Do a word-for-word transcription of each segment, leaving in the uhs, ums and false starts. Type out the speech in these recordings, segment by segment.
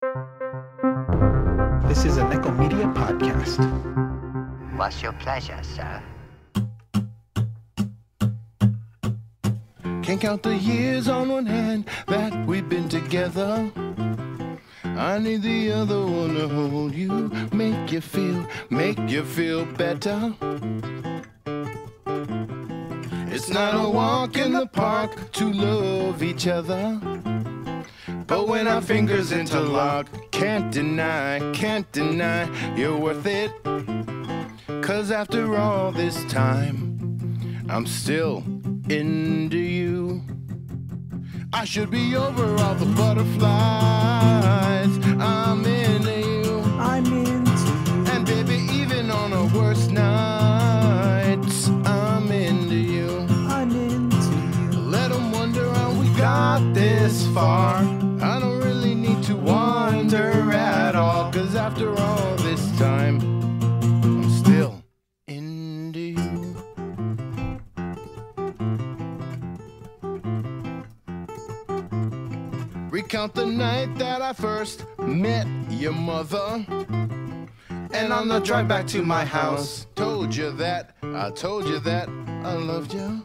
This is a Neko Media podcast. What's your pleasure, sir? Can't count the years on one hand that we've been together. I need the other one to hold you, make you feel, make you feel better. It's not a walk in the park to love each other, but when our fingers interlock, can't deny, can't deny, you're worth it. Cause after all this time, I'm still into you. I should be over all the butterflies. I'm into you. I'm into you. And baby, even on our worst nights, I'm into you. I'm into you. Let them wonder how we got this far. I don't really need to wonder at all. Cause after all this time, I'm still into you. Recount the night that I first met your mother, and on the drive back to my house, told you that, I told you that I loved you.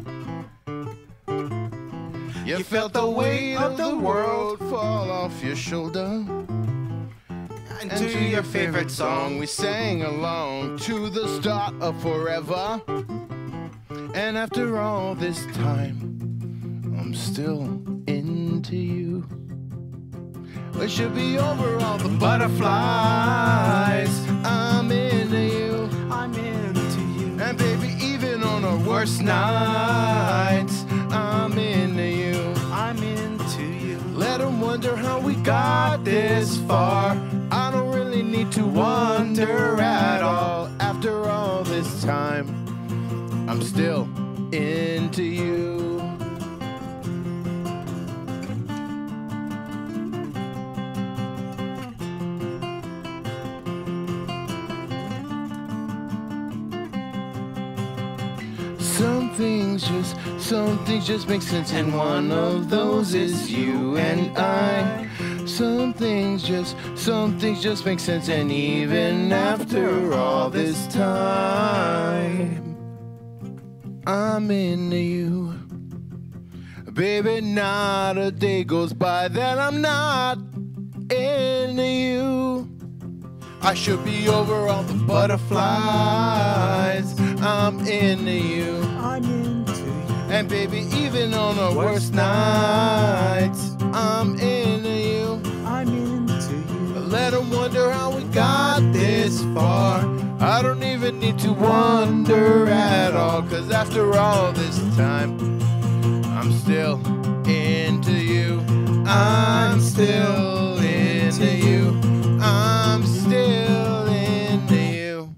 You felt the weight of the world fall off your shoulder, and to your favorite song we sang along to the start of forever. And after all this time, I'm still into you. We should be over all the butterflies. I'm into you. I'm into you. And baby, even on our worst nights, I'm into you. I'm into you. Let them wonder how we got this far. I don't really need to wonder at all. After all this time, I'm still into you. Some things just, some things just make sense, and one of those is you and I. Some things just, some things just make sense, and even after all this time, I'm into you. Baby, not a day goes by that I'm not into you. I should be over all the butterflies. I'm into you. I'm into you. And baby, even on our worst nights, I'm into you. I'm into you. Let them wonder how we got this far. I don't even need to wonder at all. Cause after all this time, I'm still into you. I'm still into you. I'm still into you.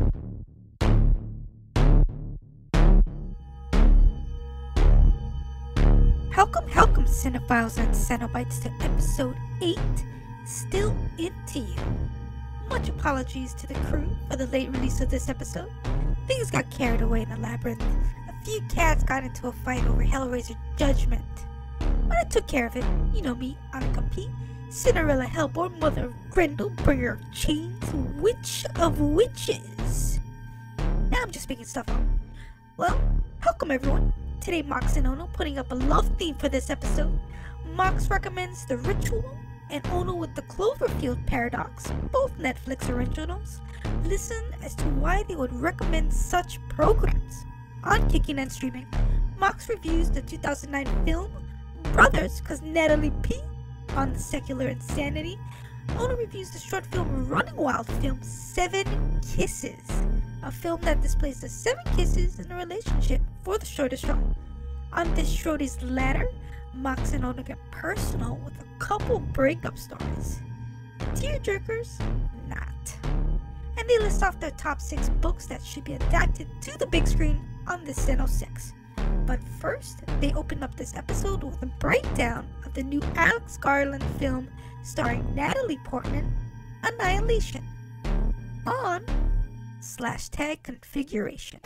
Welcome, welcome, Cinephiles and Cenobites, to episode eight, Still Into You. Much apologies to the crew for the late release of this episode. Things got carried away in the labyrinth. A few cats got into a fight over Hellraiser Judgment. But I took care of it. You know me, Annika P, Cinderella Hellborn, Mother of Grendel, Bringer of Chains, Witch of Witches. Now I'm just making stuff up. Well, welcome everyone. Today, Mox and Ono putting up a love theme for this episode. Mox recommends The Ritual, and Ono with The Cloverfield Paradox, both Netflix originals. Listen as to why they would recommend such programs. On Kicking and Streaming, Mox reviews the two thousand nine film Brothers, cause Natalie P. on The Secular Insanity. Ono reviews the short film Running Wild film Seven Kisses, a film that displays the seven kisses in a relationship for the shortest run. On this shortest ladder, Mox and Ono get personal with a couple breakup stories. Tearjerkers? Not. And they list off their top six books that should be adapted to the big screen on the Ceno six. But first, they open up this episode with a breakdown of the new Alex Garland film starring Natalie Portman, Annihilation, on slash tag configuration.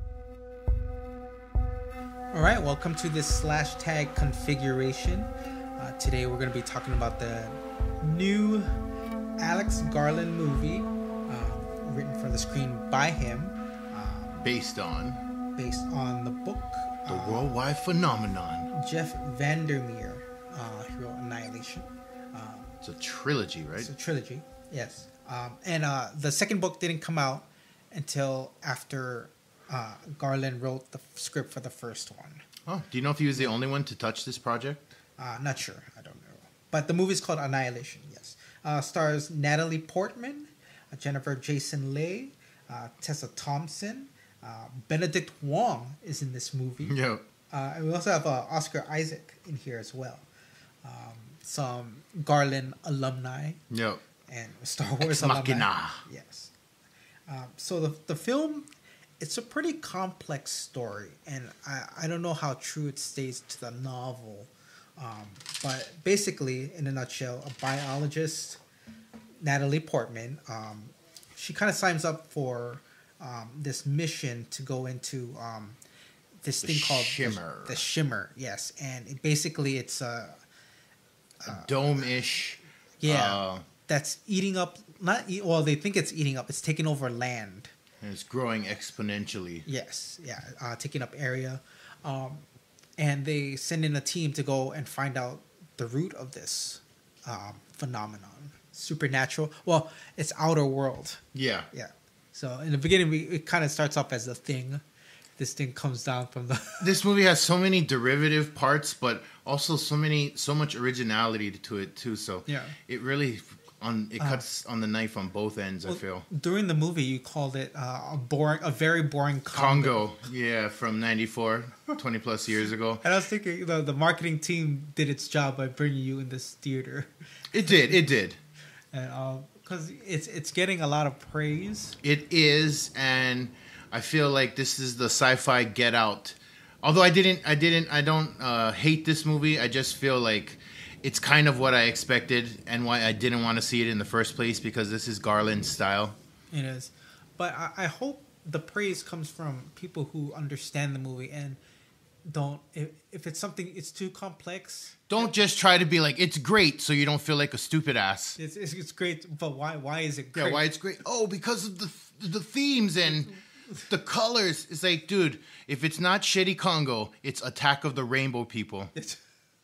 Alright, welcome to this slash tag configuration. Uh, today we're going to be talking about the new Alex Garland movie, uh, written for the screen by him, uh, Based on based on the book. the uh, worldwide phenomenon. Jeff Vandermeer, uh, he wrote Annihilation. Um, It's a trilogy, right? It's a trilogy, yes. Um, and uh, the second book didn't come out until after uh, Garland wrote the f- script for the first one. Oh, do you know if he was the only one to touch this project? Uh, not sure, I don't know. But the movie's called Annihilation, yes. Uh, stars Natalie Portman, uh, Jennifer Jason Leigh, uh, Tessa Thompson, uh, Benedict Wong is in this movie. Yeah. Uh, and we also have uh, Oscar Isaac in here as well. Um, some Garland alumni Yeah. and Star Wars Ex alumni. Machina. Yes. Um, so the the film, it's a pretty complex story, and I, I don't know how true it stays to the novel. Um, but basically, in a nutshell, a biologist, Natalie Portman, um, she kind of signs up for um, this mission to go into um, this The thing called Shimmer. The, the Shimmer, yes. And it, basically, it's a A dome-ish. yeah Uh, that's eating up. Not eat, well, they think it's eating up. It's taking over land. and it's growing exponentially. Yes, yeah, uh, taking up area, um, and they send in a team to go and find out the root of this um, phenomenon, supernatural. Well, it's outer world. Yeah. Yeah. So in the beginning, we, it kind of starts off as a thing. This thing comes down from the. This movie has so many derivative parts, but also so many, so much originality to it too. So Yeah. it really on it Uh, cuts on the knife on both ends. I feel. During the movie, you called it uh, a boring, a very boring Congo. Congo, yeah, from ninety-four, twenty plus years ago. And I was thinking, the the marketing team did its job by bringing you in this theater, It did, it did. and because it's it's getting a lot of praise. It is, and I feel like this is the sci-fi Get Out. Although I didn't, I didn't, I don't uh, hate this movie. I just feel like it's kind of what I expected, and why I didn't want to see it in the first place, because this is Garland's style. It is, but I, I hope the praise comes from people who understand the movie and don't. If, if it's something, it's too complex. Don't just try to be like, it's great, so you don't feel like a stupid ass. It's it's, it's great, but why why is it great? Yeah, why it's great? Oh, because of the the themes and the colors. It's like, dude, if it's not shitty Congo, it's Attack of the Rainbow People. It's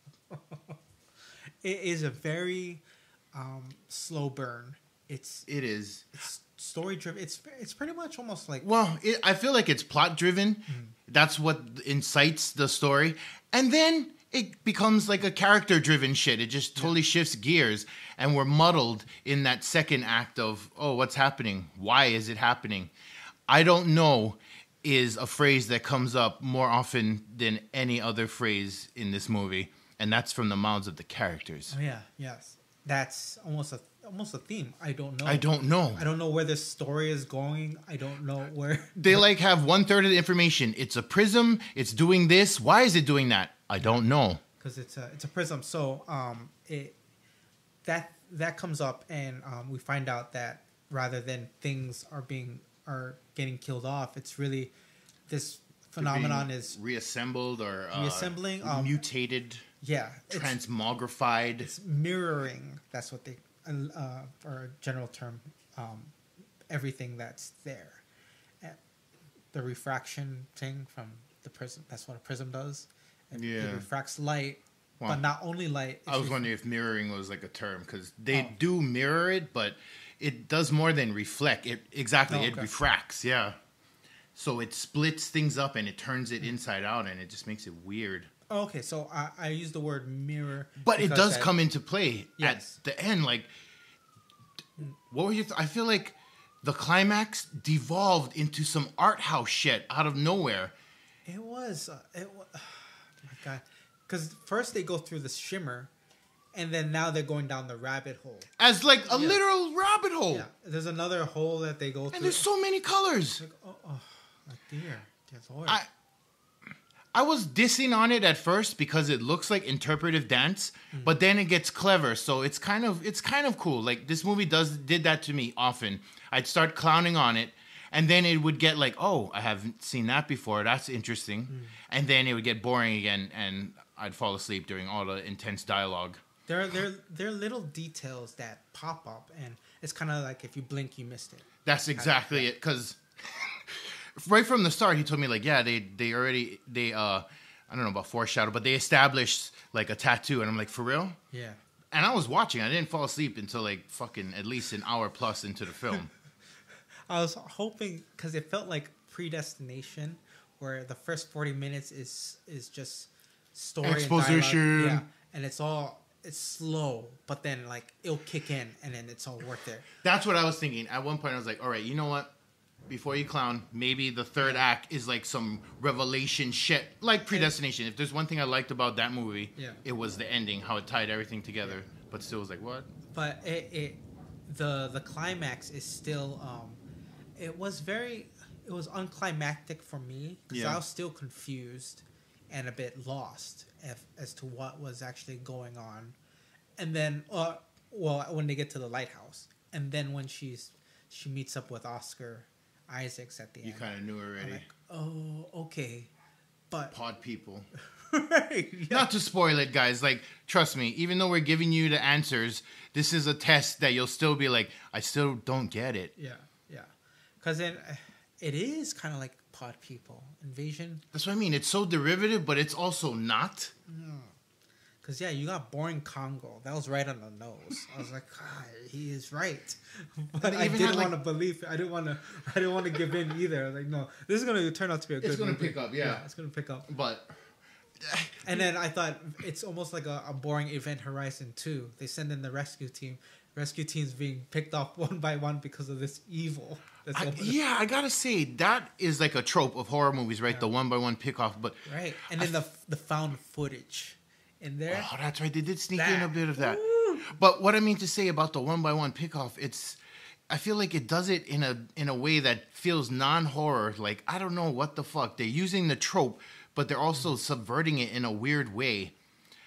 it is a very um, slow burn. It's It is. it's story driven. It's it's pretty much almost like Well, it, I feel like it's plot driven. That's what incites the story. And then it becomes like a character driven shit. It just totally shifts gears. And we're muddled in that second act of, oh, what's happening? Why is it happening? I don't know is a phrase that comes up more often than any other phrase in this movie. And that's from the mouths of the characters. oh yeah yes that's almost a almost a theme. I don't know. I don't know. I don't know where this story is going. I don't know where. They like have one third of the information. It's a prism. It's doing this. Why is it doing that? I don't know. Because it's a it's a prism. So um it that that comes up, and um, we find out that rather than things are being are getting killed off, it's really this phenomenon Being is reassembled or uh, Reassembling, um, mutated, yeah it's, transmogrified. it's mirroring. That's what they uh, for a general term. Um, everything that's there, Uh, the refraction thing from the prism. That's what a prism does. It, Yeah. it refracts light, Wow. but not only light. I was ref- wondering if mirroring was like a term, because they Oh. do mirror it, but it does more than reflect. It exactly Oh, it okay. refracts. Yeah. So it splits things up and it turns it inside out, and it just makes it weird. Oh, okay, so I, I use the word mirror, But it because does that- come into play Yes. at the end. Like, what were you? Th- I feel like the climax devolved into some art house shit out of nowhere. It was. Uh, it was. Oh my god, because first they go through the shimmer, and then now they're going down the rabbit hole. As like a Yeah. literal rabbit hole. Yeah, there's another hole that they go through. And there's so many colors. Like, oh, oh, my dear, dear Lord. I I was dissing on it at first because it looks like interpretive dance, Mm. but then it gets clever. So it's kind of it's kind of cool. Like this movie does did that to me often. I'd start clowning on it, And then it would get like, oh, I haven't seen that before. That's interesting. Mm. And then it would get boring again, and I'd fall asleep during all the intense dialogue. There are there there are little details that pop up, and it's kind of like if you blink, you missed it. That's exactly it. Because right from the start, he told me like, yeah, they they already they uh I don't know about foreshadow, but they established like a tattoo, and I'm like, for real? Yeah. And I was watching. I didn't fall asleep until like fucking at least an hour plus into the film. I was hoping because it felt like Predestination, where the first forty minutes is is just story exposition, and dialogue. Yeah, and it's all it's slow, but then like it'll kick in, and then it's all worth it. That's what I was thinking. At one point, I was like, all right, you know what? Before you clown, maybe the third act is like some revelation shit, like Predestination. If there's one thing I liked about that movie, yeah. it was the ending, how it tied everything together. Yeah. But still was like, what? But it, it the the climax is still. Um, it was very. It was unclimactic for me because yeah. I was still confused and a bit lost if, as to what was actually going on. And then, uh, well, when they get to the lighthouse, and then when she's she meets up with Oscar Isaacs at the you end. You kind of knew already. I'm like, oh, okay, but pod people. Right, yeah. Not to spoil it, guys. Like, trust me. Even though we're giving you the answers, this is a test that you'll still be like, I still don't get it. Yeah, yeah. Because then uh, it is kind of like pod people invasion. That's what I mean. It's so derivative, but it's also not. Because yeah, you got boring Congo. That was right on the nose. I was like, God, he is right. But I didn't like, want to believe it. I didn't want to. I didn't want to give in either. Like, no, this is going to turn out to be a good. It's going to pick up, yeah. yeah. It's going to pick up. But. And then I thought it's almost like a, a boring Event Horizon two. They send in the rescue team. Rescue team's being picked off one by one because of this evil. I, yeah, I gotta say that is like a trope of horror movies, right? Yeah. The one by one pick off, but right. And then I, the the found footage in there. Oh, that's right. They did sneak that. in a bit of that. Woo. But what I mean to say about the one by one pick off, it's I feel like it does it in a in a way that feels non horror. Like I don't know what the fuck they're using the trope. But they're also subverting it in a weird way.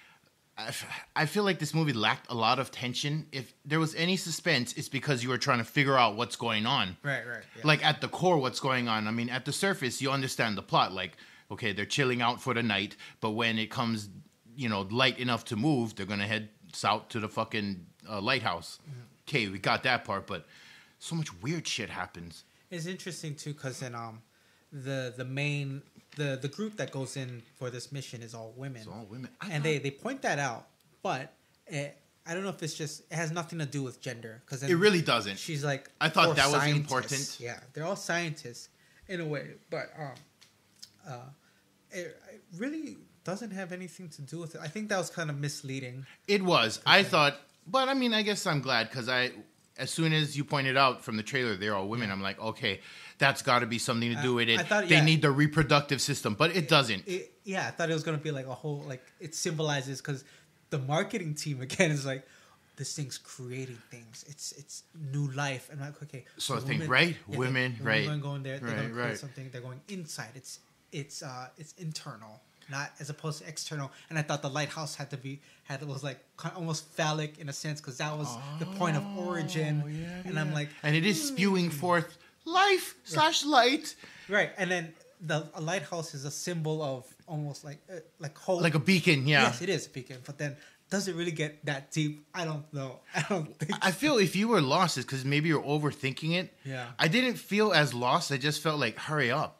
I, I feel like this movie lacked a lot of tension. If there was any suspense, it's because you were trying to figure out what's going on. Right, right. Yeah. Like at the core, what's going on. I mean, at the surface, you understand the plot. Like, okay, they're chilling out for the night. But when it comes, you know, light enough to move, they're going to head south to the fucking uh, lighthouse. Mm-hmm. Okay, we got that part. But so much weird shit happens. It's interesting, too, because in um, the, the main... The the group that goes in for this mission is all women. It's all women. I and thought... they, they point that out. But it, I don't know if it's just... It has nothing to do with gender. Cause it really doesn't. She's like... I thought that was scientists. important. Yeah. They're all scientists in a way. But um, uh, it, it really doesn't have anything to do with it. I think that was kind of misleading. It was. I thought... But, I mean, I guess I'm glad because I... As soon as you pointed out from the trailer, they're all women. Yeah. I'm like, okay, that's got to be something to do with it. I thought, yeah, they need the reproductive system, but it, it doesn't. It, yeah, I thought it was going to be like a whole, like, it symbolizes, because the marketing team, again, is like, this thing's creating things. It's it's new life. And I'm like, okay. So I think, right? Yeah, women, they, right. Women going there, they're right, going to create right. something. They're going inside. It's, it's, uh, it's internal. Not as opposed to external. And I thought the lighthouse had to be had it was like kind of almost phallic in a sense because that was oh, the point of origin. Yeah, and yeah. I'm like, and it is mm. spewing forth life right. slash light. Right, and then the a lighthouse is a symbol of almost like uh, like hope, like a beacon. Yeah, yes, it is a beacon. But then does it really get that deep? I don't know. I don't think. I feel if you were lost, it's because maybe you're overthinking it. Yeah, I didn't feel as lost. I just felt like hurry up.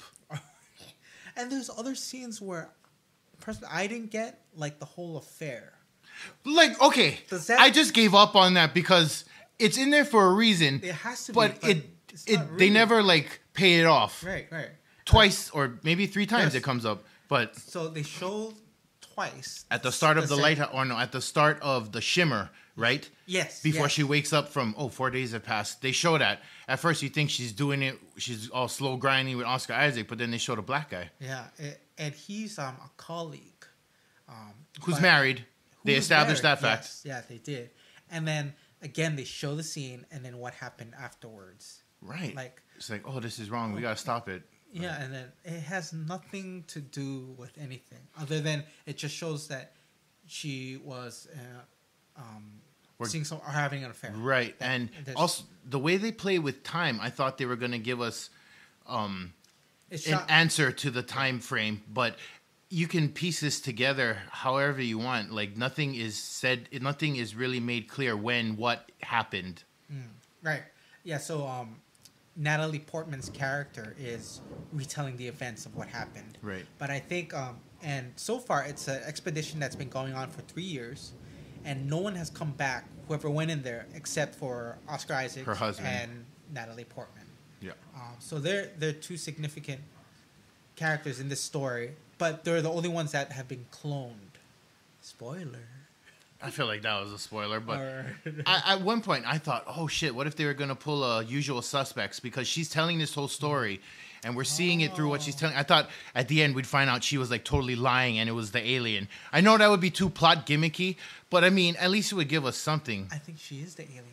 And there's other scenes where. Personally, I didn't get like the whole affair. Like, okay, that, I just gave up on that because it's in there for a reason. It has to but be, it it really. They never like pay it off. Right, right. Twice uh, or maybe three times yes. it comes up, but so they show twice at the start of the, the lighthouse, or no, at the start of the shimmer, right? Yes. Before yes. she wakes up from oh four days have passed. They show that. At first, you think she's doing it. She's all slow grinding with Oscar Isaac, but then they show the black guy. Yeah. It, And he's um, a colleague. Um, who's married. They established married. that fact. Yes, yeah, they did. And then, again, they show the scene and then what happened afterwards. Right. Like It's like, oh, this is wrong. We got to stop it. Yeah, right. and then it has nothing to do with anything. Other than it just shows that she was uh, um, seeing some, or having an affair. Right. That, and also, the way they play with time, I thought they were going to give us um, It's an shot, answer to the time frame, but you can piece this together however you want. Like nothing is said, nothing is really made clear when what happened. right? Yeah. So um, Natalie Portman's character is retelling the events of what happened. Right. But I think, um, and so far it's an expedition that's been going on for three years, and no one has come back. Whoever went in there, except for Oscar Isaac, Her husband. and Natalie Portman. Yeah. Um, so they're they're two significant characters in this story, but they're the only ones that have been cloned. Spoiler. I feel like that was a spoiler, but Or- I, at one point I thought, oh shit, what if they were going to pull a Usual Suspects? Because she's telling this whole story and we're seeing it through what she's telling. I thought at the end we'd find out she was like totally lying and it was the alien. I know that would be too plot gimmicky, but I mean, at least it would give us something. I think she is the alien.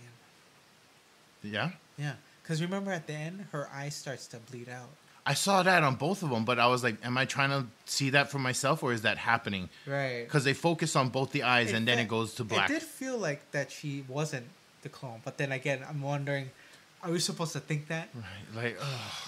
Yeah? Yeah, because remember at the end, her eye starts to bleed out. I saw that on both of them, but I was like, am I trying to see that for myself or is that happening? Right. Because they focus on both the eyes and then it goes to black. It did feel like that she wasn't the clone, but then again, I'm wondering, are we supposed to think that? Right. Like, ugh.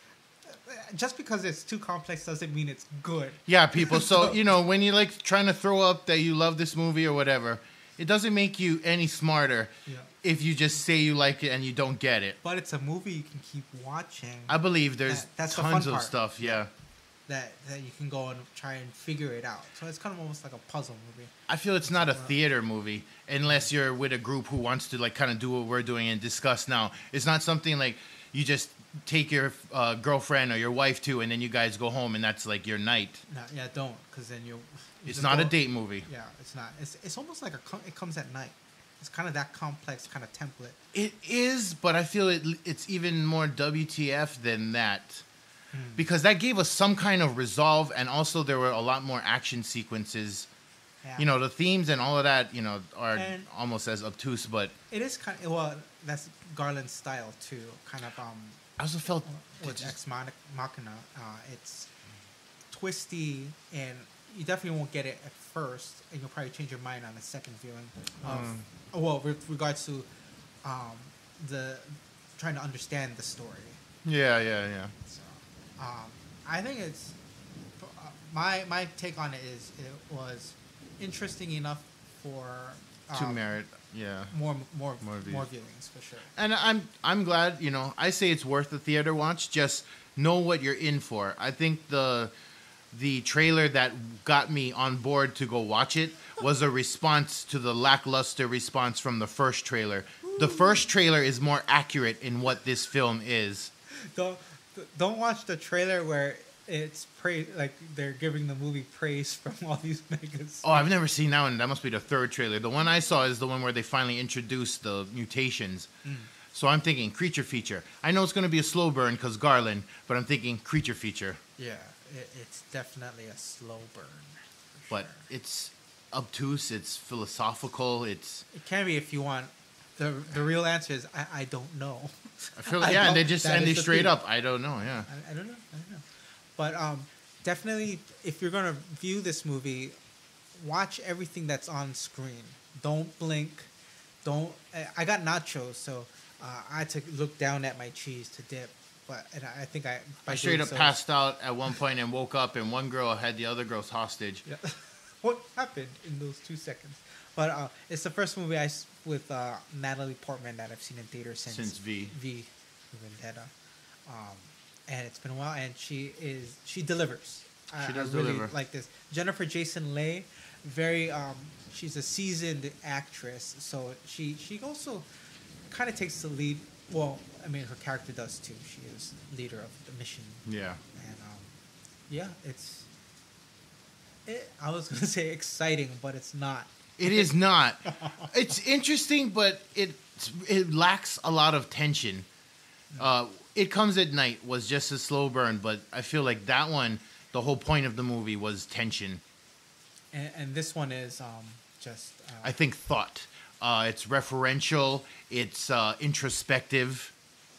Just because it's too complex doesn't mean it's good. Yeah, people. So, you know, when you're like trying to throw up that you love this movie or whatever, it doesn't make you any smarter Yeah. if you just say you like it and you don't get it. But it's a movie you can keep watching. I believe there's That- that's the tons fun of part. stuff. Yeah. that that you can go and try and figure it out. So it's kind of almost like a puzzle movie. I feel it's not a theater movie unless you're with a group who wants to like kind of do what we're doing and discuss now. It's not something like you just take your uh, girlfriend or your wife to and then you guys go home and that's like your night. No, yeah, don't, because then you. It's not a date movie. Yeah, it's not. It's it's almost like a co- it comes at night. It's kind of that complex kind of template. It is, but I feel it. It's even more W T F than that, because that gave us some kind of resolve, and also there were a lot more action sequences. Yeah. You know, the themes and all of that, you know, are And- almost as obtuse. But It is kind of well. That's Garland's style too. Kind of um I also felt with Ex Mach- Machina. Uh, it's twisty, and you definitely won't get it at first, and you'll probably change your mind on a second viewing. Of, Mm. well, with regards to um, the trying to understand the story. yeah, yeah, yeah. So, um, I think it's uh, my my take on it is it was interesting enough for To um, merit, yeah. more more More more, views. viewings for sure. And I'm I'm glad, you know, I say it's worth the theater watch. Just know what you're in for. I think the the trailer that got me on board to go watch it was a response to the lackluster response from the first trailer. The first trailer is more accurate in what this film is. Don't don't watch the trailer where it's praise like they're giving the movie praise from all these megas. Oh, I've never seen that one. That must be the third trailer. The one I saw is the one where they finally introduced the mutations. So I'm thinking creature feature. I know it's going to be a slow burn because Garland, but I'm thinking creature feature. Yeah, it, it's definitely a slow burn. for But sure. it's obtuse, it's philosophical, it's... It can be if you want. The the real answer is I, I don't know. I feel I yeah, and they don't- just that and is they the straight thing. up, I don't know, yeah. I, I don't know. I don't know. But um, definitely, if you're gonna view this movie, watch everything that's on screen. Don't blink. Don't. I- I got nachos, so uh, I had to look down at my cheese to dip. But and I I think I. by I straight doing up so- passed out at one point and woke up, and one girl had the other girl's hostage. Yeah. What happened in those two seconds? But uh, it's the first movie I s- with uh, Natalie Portman that I've seen in theater since Since V. V Vendetta, um, and it's been a while. And she is she delivers. I, She does I really deliver. like this. Jennifer Jason Leigh, very um, she's a seasoned actress, so she she also kind of takes the lead. Well, I mean her character does too. She is leader of the mission. Yeah. And um, yeah, it's. It, I was gonna say exciting, but it's not. It is not. It's interesting, but it it lacks a lot of tension. Uh, It Comes at Night was just a slow burn, but I feel like that one, the whole point of the movie was tension. And, and this one is um, just. Uh, I think thought. Uh, it's referential. It's uh, introspective.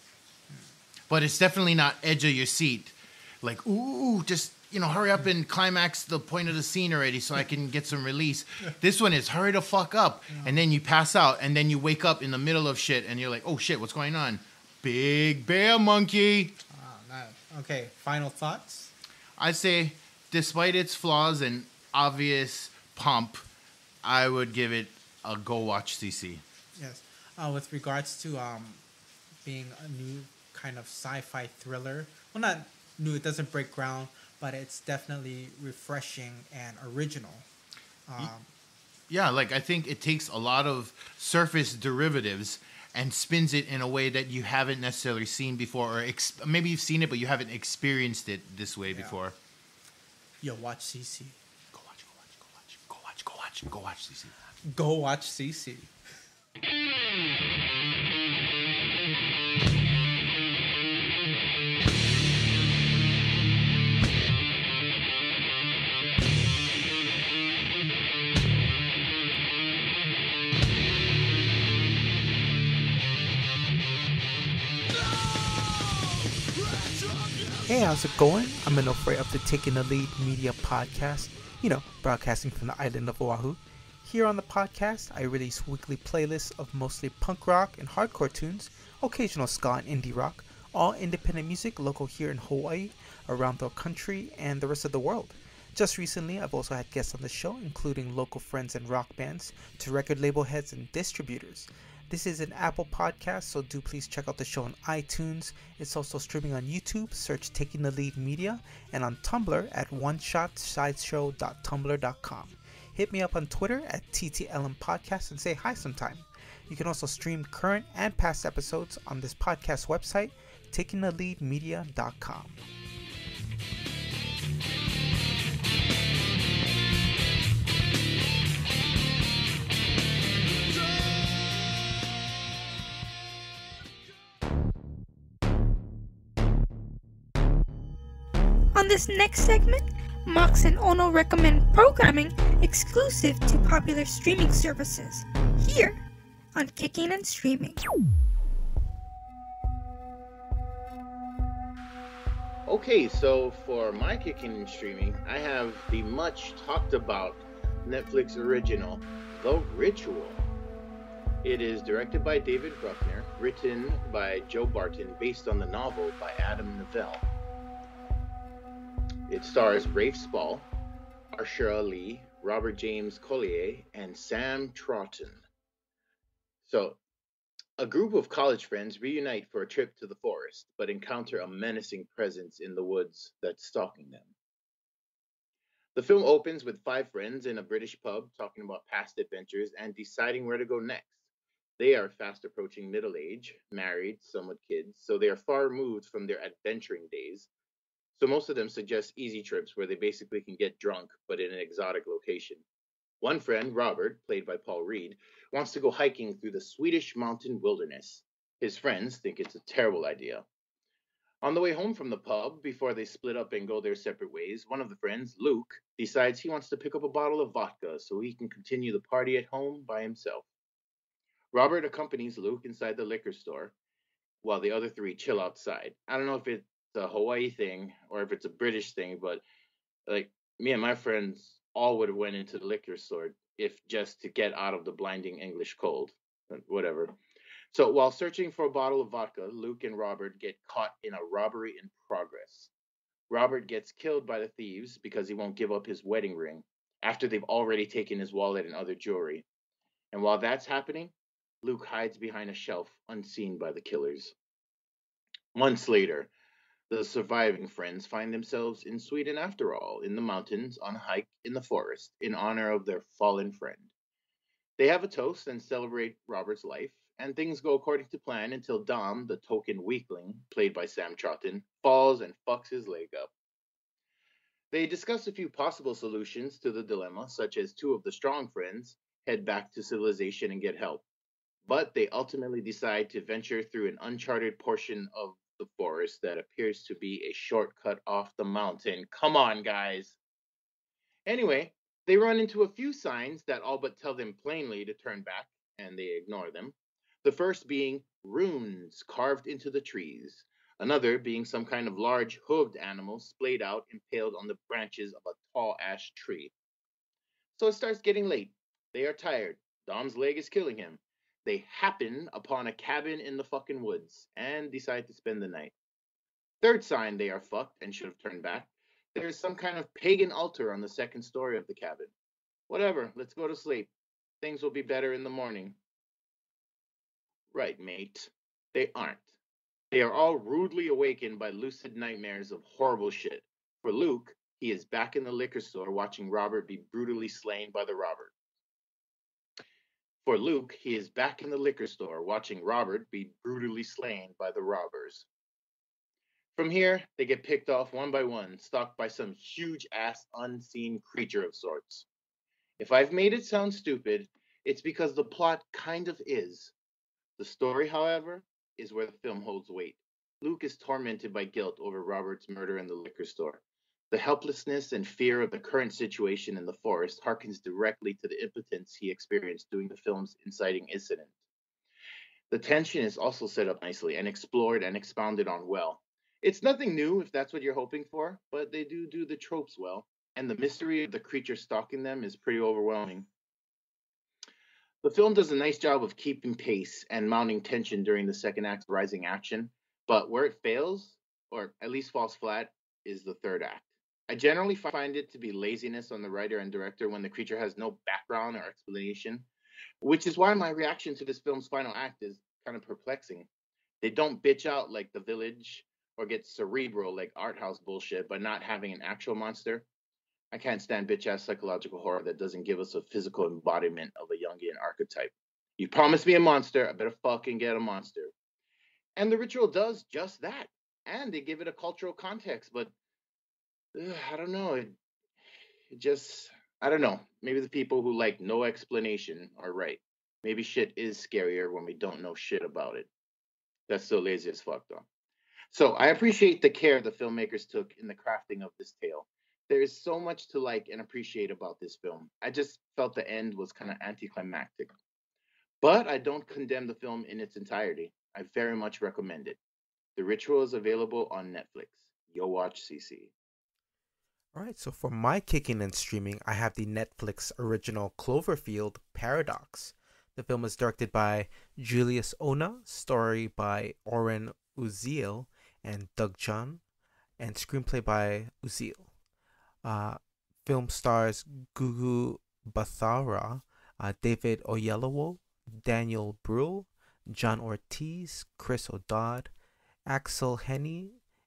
But it's definitely not edge of your seat. Like, ooh, just, you know, hurry up and climax the point of the scene already so I can get some release. This one is hurry the fuck up. And then you pass out. And then you wake up in the middle of shit. And you're like, oh, shit, what's going on? Big bear monkey. oh, no. Okay, final thoughts? I'd say, despite its flaws and obvious pomp, I would give it a go watch C C. Yes. Uh, with regards to um, being a new kind of sci-fi thriller, well, not new, it doesn't break ground, but it's definitely refreshing and original. Um, Yeah, like I think it takes a lot of surface derivatives and spins it in a way that you haven't necessarily seen before, or ex- maybe you've seen it but you haven't experienced it this way Yeah. before. Yo, watch C C. Go watch, go watch, go watch, go watch, go watch, go watch C C. Go watch C C. Hey, how's it going? I'm Inofre of the Taking the Lead Media Podcast, you know, broadcasting from the island of Oahu. Here on the podcast, I release weekly playlists of mostly punk rock and hardcore tunes, occasional ska and indie rock, all independent music local here in Hawaii, around the country, and the rest of the world. Just recently, I've also had guests on the show, including local friends and rock bands, to record label heads and distributors. This is an Apple podcast, so do please check out the show on iTunes. It's also streaming on YouTube, search Taking the Lead Media, and on Tumblr at one shot sideshow dot tumblr dot com. Hit me up on Twitter at T T L M Podcast and say hi sometime. You can also stream current and past episodes on this podcast website, taking the lead media dot com. On this next segment, Mox and Ono recommend programming exclusive to popular streaming services, here on Kicking and Streaming. Okay, so for my kicking and streaming, I have the much talked about Netflix original, The Ritual. It is directed by David Bruckner, written by Joe Barton, based on the novel by Adam Novell. It stars Rafe Spall, Arshura Lee, Robert James Collier, and Sam Trotton. So, a group of college friends reunite for a trip to the forest, but encounter a menacing presence in the woods that's stalking them. The film opens with five friends in a British pub talking about past adventures and deciding where to go next. They are fast approaching middle age, married, some with kids, so they are far removed from their adventuring days. So most of them suggest easy trips where they basically can get drunk, but in an exotic location. One friend, Robert, played by Paul Reed, wants to go hiking through the Swedish mountain wilderness. His friends think it's a terrible idea. On the way home from the pub, before they split up and go their separate ways, one of the friends, Luke, decides he wants to pick up a bottle of vodka so he can continue the party at home by himself. Robert accompanies Luke inside the liquor store, while the other three chill outside. I don't know if it's a Hawaii thing or if it's a British thing, but like me and my friends all would have went into the liquor store if just to get out of the blinding English cold, but whatever. So while searching for a bottle of vodka, Luke and Robert get caught in a robbery in progress. Robert gets killed by the thieves because he won't give up his wedding ring after they've already taken his wallet and other jewelry. And while that's happening, Luke hides behind a shelf unseen by the killers. Months later, the surviving friends find themselves in Sweden after all, in the mountains, on a hike in the forest, in honor of their fallen friend. They have a toast and celebrate Robert's life, and things go according to plan until Dom, the token weakling, played by Sam Trotton, falls and fucks his leg up. They discuss a few possible solutions to the dilemma, such as two of the strong friends head back to civilization and get help. But they ultimately decide to venture through an uncharted portion of the forest that appears to be a shortcut off the mountain. Come on, guys. Anyway, they run into a few signs that all but tell them plainly to turn back, and they ignore them. The first being runes carved into the trees, another being some kind of large hooved animal splayed out, impaled on the branches of a tall ash tree. So it starts getting late. They are tired. Dom's leg is killing him. They happen upon a cabin in the fucking woods and decide to spend the night. Third sign they are fucked and should have turned back. There is some kind of pagan altar on the second story of the cabin. Whatever, let's go to sleep. Things will be better in the morning. Right, mate. They aren't. They are all rudely awakened by lucid nightmares of horrible shit. For Luke, he is back in the liquor store watching Robert be brutally slain by the robber. For Luke, he is back in the liquor store watching Robert be brutally slain by the robbers. From here, they get picked off one by one, stalked by some huge-ass unseen creature of sorts. If I've made it sound stupid, it's because the plot kind of is. The story, however, is where the film holds weight. Luke is tormented by guilt over Robert's murder in the liquor store. The helplessness and fear of the current situation in the forest harkens directly to the impotence he experienced during the film's inciting incident. The tension is also set up nicely and explored and expounded on well. It's nothing new if that's what you're hoping for, but they do do the tropes well, and the mystery of the creature stalking them is pretty overwhelming. The film does a nice job of keeping pace and mounting tension during the second act's rising action, but where it fails, or at least falls flat, is the third act. I generally find it to be laziness on the writer and director when the creature has no background or explanation, which is why my reaction to this film's final act is kind of perplexing. They don't bitch out like The Village or get cerebral like art house bullshit by not having an actual monster. I can't stand bitch-ass psychological horror that doesn't give us a physical embodiment of a Jungian archetype. You promised me a monster, I better fucking get a monster. And The Ritual does just that. And they give it a cultural context, but ugh, I don't know. It, it just, I don't know. Maybe the people who like no explanation are right. Maybe shit is scarier when we don't know shit about it. That's so lazy as fuck, though. So I appreciate the care the filmmakers took in the crafting of this tale. There is so much to like and appreciate about this film. I just felt the end was kind of anticlimactic. But I don't condemn the film in its entirety. I very much recommend it. The Ritual is available on Netflix. Yo watch C C. All right, so for my kicking and streaming, I have the Netflix original Cloverfield Paradox. The film is directed by Julius Ona, story by Oren Uziel and Doug John, and screenplay by Uziel. Uh, film stars Gugu Bathara, uh, David Oyelowo, Daniel Bruhl, John Ortiz, Chris O'Dodd, Axel Henny,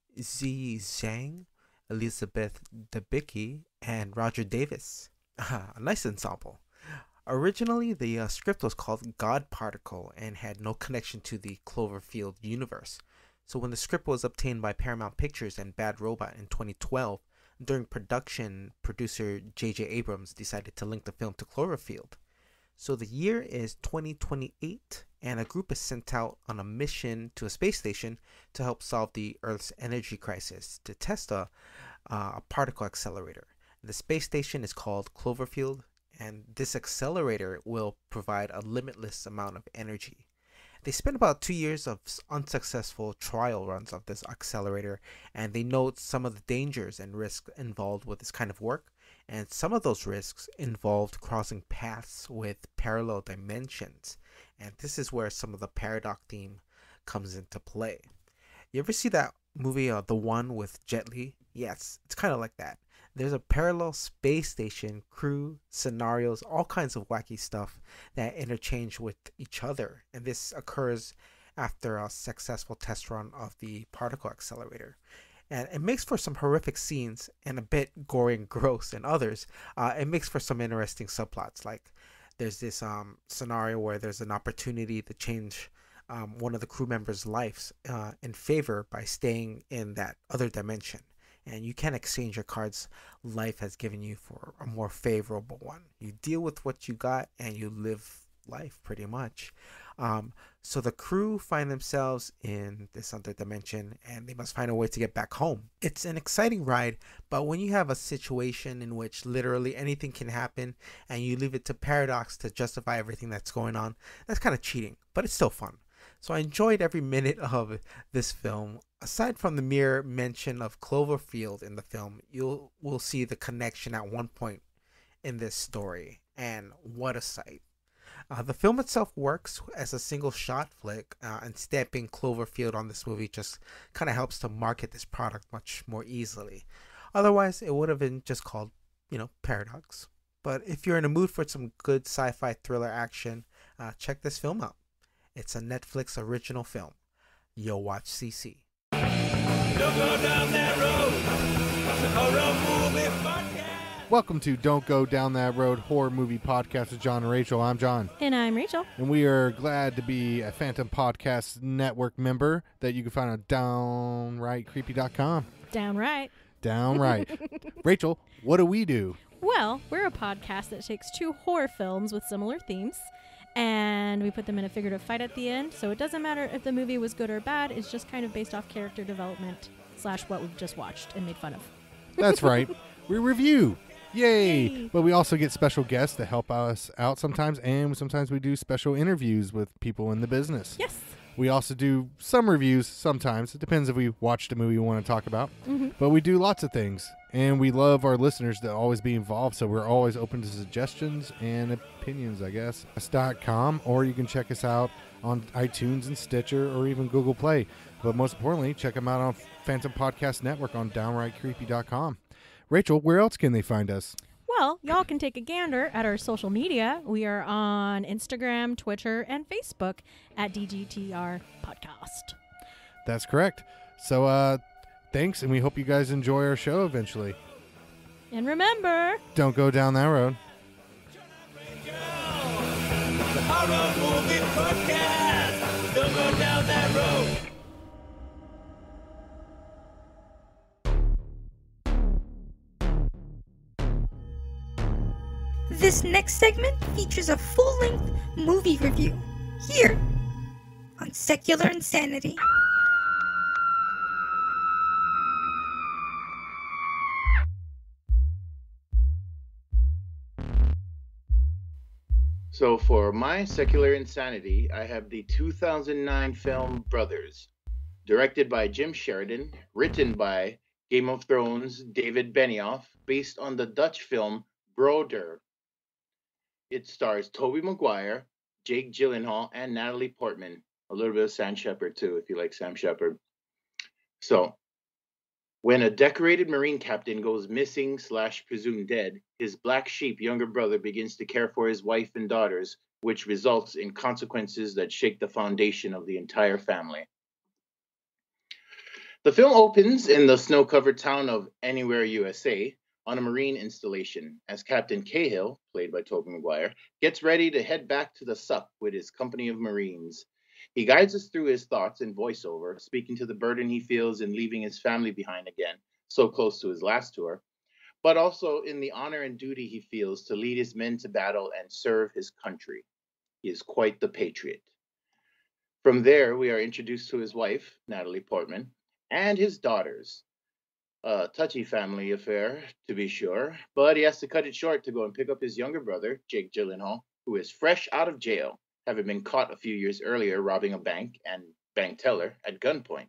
Ziyi Zhang, Elizabeth Debicki, and Roger Davis. A nice ensemble. Originally, the uh, script was called God Particle and had no connection to the Cloverfield universe. So when the script was obtained by Paramount Pictures and Bad Robot in twenty twelve, during production, producer J J Abrams decided to link the film to Cloverfield. So the year is twenty twenty-eight, and a group is sent out on a mission to a space station to help solve the Earth's energy crisis to test a, uh, a particle accelerator. The space station is called Cloverfield, and this accelerator will provide a limitless amount of energy. They spent about two years of unsuccessful trial runs of this accelerator, and they note some of the dangers and risks involved with this kind of work, and some of those risks involved crossing paths with parallel dimensions, and this is where some of the paradox theme comes into play. You ever see that movie, uh, The One with Jet Li? Yeah, it's, it's kind of like that. There's a parallel space station, crew, scenarios, all kinds of wacky stuff that interchange with each other. And this occurs after a successful test run of the particle accelerator. And it makes for some horrific scenes and a bit gory and gross in others. Uh, it makes for some interesting subplots. Like there's this um, scenario where there's an opportunity to change um, one of the crew members' lives uh, in favor by staying in that other dimension. And you can't exchange your cards life has given you for a more favorable one. You deal with what you got and you live life pretty much. Um, so the crew find themselves in this other dimension and they must find a way to get back home. It's an exciting ride, but when you have a situation in which literally anything can happen and you leave it to paradox to justify everything that's going on, that's kind of cheating, but it's still fun. So I enjoyed every minute of this film. Aside from the mere mention of Cloverfield in the film, you'll will see the connection at one point in this story, and what a sight. Uh, the film itself works as a single shot flick, uh, and stamping Cloverfield on this movie just kind of helps to market this product much more easily. Otherwise, it would have been just called, you know, Paradox. But if you're in a mood for some good sci-fi thriller action, uh, check this film out. It's a Netflix original film. Yo Watch C C. Welcome to Don't Go Down That Road Horror Movie Podcast with John and Rachel. I'm John. And I'm Rachel. And we are glad to be a Phantom Podcast Network member that you can find on downright creepy dot com. Downright. Downright. Rachel, what do we do? Well, we're a podcast that takes two horror films with similar themes, and we put them in a figurative fight at the end, so it doesn't matter if the movie was good or bad. It's just kind of based off character development slash what we've just watched and made fun of. That's right. We review. Yay! Yay. But we also get special guests to help us out sometimes, and sometimes we do special interviews with people in the business. Yes. We also do some reviews sometimes. It depends if we watched a movie we want to talk about. Mm-hmm. But we do lots of things. And we love our listeners to always be involved, so we're always open to suggestions and opinions, I guess. dot com, or you can check us out on iTunes and Stitcher or even Google Play. But most importantly, check them out on Phantom Podcast Network on downright creepy dot com. Rachel, where else can they find us? Well, y'all can take a gander at our social media. We are on Instagram, Twitter, and Facebook at D G T R Podcast. That's correct. So, uh, thanks, and we hope you guys enjoy our show eventually. And remember, Don't go down that road. Don't go down that road. This next segment features a full-length movie review here on Secular Insanity. So for my Secular Insanity, I have the two thousand nine film Brothers, directed by Jim Sheridan, written by Game of Thrones David Benioff, based on the Dutch film Broder. It stars Tobey Maguire, Jake Gyllenhaal, and Natalie Portman. A little bit of Sam Shepard too, if you like Sam Shepard. So, when a decorated Marine captain goes missing slash presumed dead, his black sheep younger brother begins to care for his wife and daughters, which results in consequences that shake the foundation of the entire family. The film opens in the snow-covered town of Anywhere, U S A, on a marine installation, as Captain Cahill, played by Tobey Maguire, gets ready to head back to the Suck with his company of Marines. He guides us through his thoughts in voiceover, speaking to the burden he feels in leaving his family behind again, so close to his last tour, but also in the honor and duty he feels to lead his men to battle and serve his country. He is quite the patriot. From there, we are introduced to his wife, Natalie Portman, and his daughters. A touchy family affair, to be sure, but he has to cut it short to go and pick up his younger brother, Jake Gyllenhaal, who is fresh out of jail, having been caught a few years earlier robbing a bank and bank teller at gunpoint.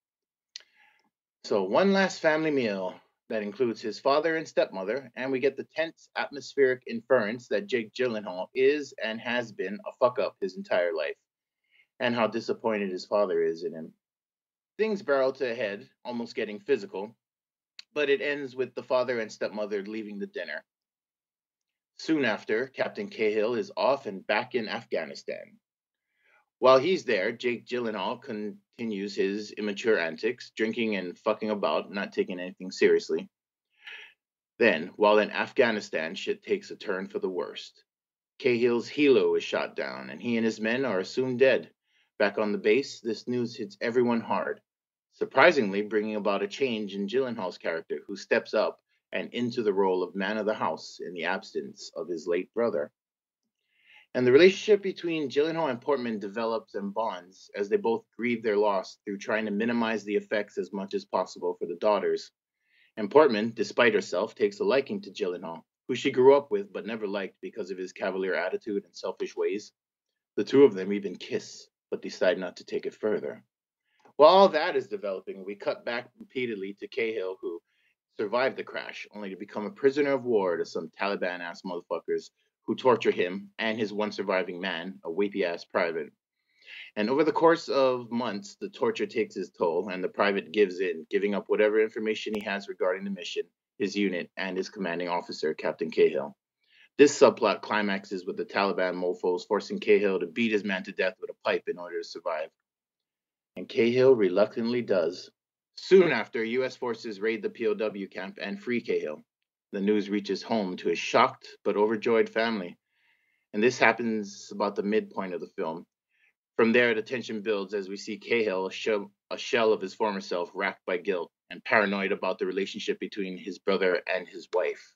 So one last family meal that includes his father and stepmother, and we get the tense atmospheric inference that Jake Gyllenhaal is and has been a fuck-up his entire life, and how disappointed his father is in him. Things barrel to a head, almost getting physical, but it ends with the father and stepmother leaving the dinner. Soon after, Captain Cahill is off and back in Afghanistan. While he's there, Jake Gyllenhaal continues his immature antics, drinking and fucking about, not taking anything seriously. Then, while in Afghanistan, shit takes a turn for the worst. Cahill's helo is shot down, and he and his men are assumed dead. Back on the base, this news hits everyone hard, surprisingly bringing about a change in Gyllenhaal's character, who steps up and into the role of man of the house in the absence of his late brother. And the relationship between Gyllenhaal and Portman develops and bonds as they both grieve their loss through trying to minimize the effects as much as possible for the daughters. And Portman, despite herself, takes a liking to Gyllenhaal, who she grew up with but never liked because of his cavalier attitude and selfish ways. The two of them even kiss, but decide not to take it further. While all that is developing, we cut back repeatedly to Cahill, who survived the crash, only to become a prisoner of war to some Taliban-ass motherfuckers who torture him and his one surviving man, a weepy-ass private. And over the course of months, the torture takes its toll, and the private gives in, giving up whatever information he has regarding the mission, his unit, and his commanding officer, Captain Cahill. This subplot climaxes with the Taliban mofos forcing Cahill to beat his man to death with a pipe in order to survive. And Cahill reluctantly does. Soon after, U S forces raid the P O W camp and free Cahill. The news reaches home to his shocked but overjoyed family. And this happens about the midpoint of the film. From there, the tension builds as we see Cahill, a shell, a shell of his former self, racked by guilt and paranoid about the relationship between his brother and his wife.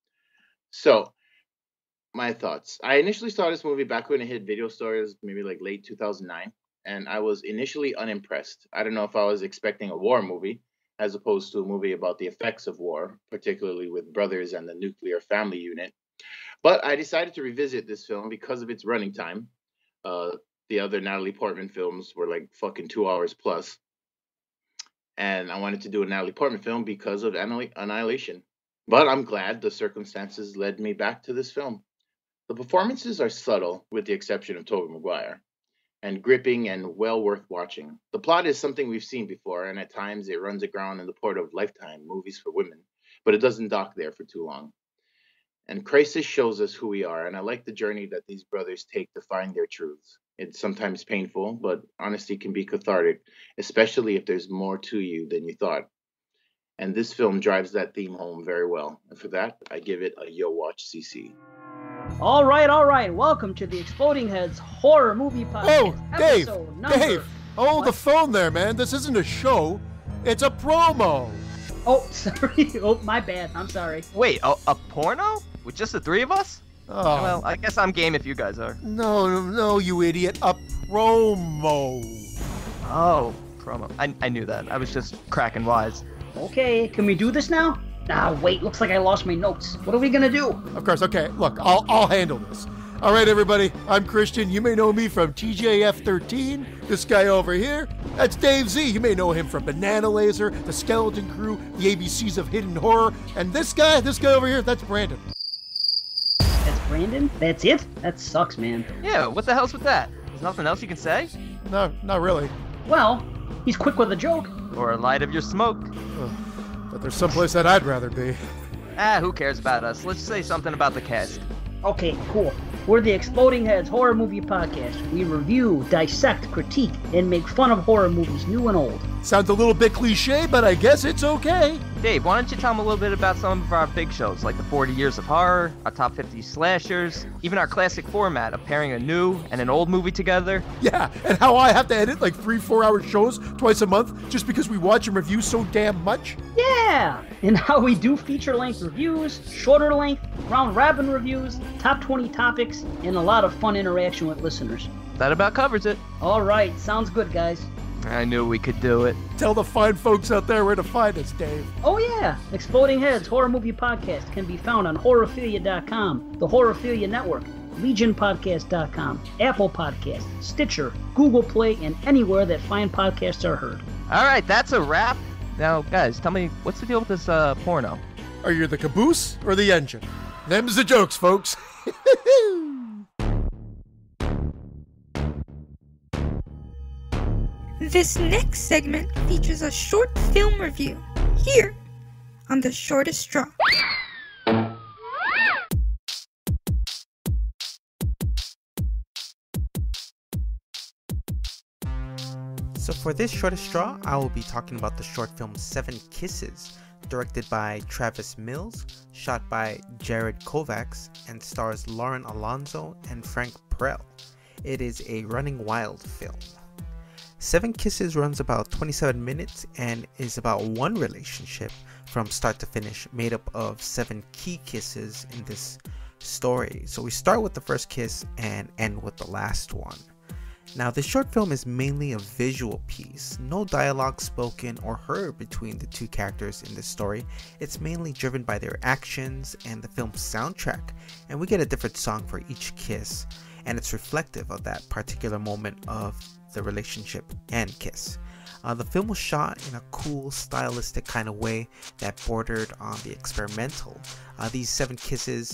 So, my thoughts. I initially saw this movie back when it hit video stores, maybe like late two thousand nine, and I was initially unimpressed. I don't know if I was expecting a war movie, as opposed to a movie about the effects of war, particularly with brothers and the nuclear family unit. But I decided to revisit this film because of its running time. Uh, the other Natalie Portman films were like fucking two hours plus. And I wanted to do a Natalie Portman film because of Annihilation. But I'm glad the circumstances led me back to this film. The performances are subtle, with the exception of Tobey Maguire, and gripping and well worth watching. The plot is something we've seen before, and at times it runs aground in the port of Lifetime movies for women, but it doesn't dock there for too long. And Crisis shows us who we are, and I like the journey that these brothers take to find their truths. It's sometimes painful, but honesty can be cathartic, especially if there's more to you than you thought. And this film drives that theme home very well. And for that, I give it a Yo Watch C C. All right, all right. Welcome to the Exploding Heads Horror Movie Podcast. Oh, Dave, episode number... Dave, hold What? the phone there, man. This isn't a show. It's a promo. Oh, sorry. Oh, my bad. I'm sorry. Wait, a, a porno? With just the three of us? Oh, Well, I guess I'm game if you guys are. no, no, no, you idiot. A promo. Oh, promo. I, I knew that. I was just cracking wise. Okay, can we do this now? Ah, wait. Looks like I lost my notes. What are we gonna do? Of course, okay. Look, I'll, I'll handle this. All right, everybody. I'm Christian. You may know me from T J F thirteen. This guy over here, that's Dave Z. You may know him from Banana Laser, The Skeleton Crew, the A B Cs of Hidden Horror. And this guy, this guy over here, that's Brandon. That's Brandon? That's it? That sucks, man. Yeah, what the hell's with that? There's nothing else you can say? No, not really. Well, he's quick with a joke. Or a light of your smoke? Ugh, but there's someplace that I'd rather be. Ah, who cares about us? Let's say something about the cast. Okay, cool. We're the Exploding Heads Horror Movie Podcast. We review, dissect, critique, and make fun of horror movies new and old. Sounds a little bit cliche, but I guess it's okay. Dave, why don't you tell them a little bit about some of our big shows, like the forty Years of Horror, our top fifty slashers, even our classic format of pairing a new and an old movie together. Yeah, and how I have to edit like three, four-hour shows twice a month just because we watch and review so damn much? Yeah! And how we do feature-length reviews, shorter length, round-robin reviews, top twenty topics, and a lot of fun interaction with listeners. That about covers it. All right, sounds good, guys. I knew we could do it. Tell the fine folks out there where to find us, Dave. Oh yeah, Exploding Heads Horror Movie Podcast can be found on Horrorphilia dot com, the Horrorphilia Network, Legion Podcast dot com, Apple Podcasts, Stitcher, Google Play, and anywhere that fine podcasts are heard. All right, that's a wrap. Now, guys, tell me, what's the deal with this uh, porno? Are you the caboose or the engine? Them's the jokes, folks. This next segment features a short film review here on The Shortest Straw. So for this Shortest Straw, I will be talking about the short film Seven Kisses, directed by Travis Mills, shot by Jared Kovacs, and stars Lauren Alonso and Frank Prell. It is a running wild film. Seven Kisses runs about twenty-seven minutes and is about one relationship from start to finish, made up of seven key kisses in this story. So we start with the first kiss and end with the last one. Now, this short film is mainly a visual piece. No dialogue spoken or heard between the two characters in this story. It's mainly driven by their actions and the film's soundtrack, and we get a different song for each kiss, and it's reflective of that particular moment of the relationship and kiss. Uh, the film was shot in a cool, stylistic kind of way that bordered on the experimental. Uh, these seven kisses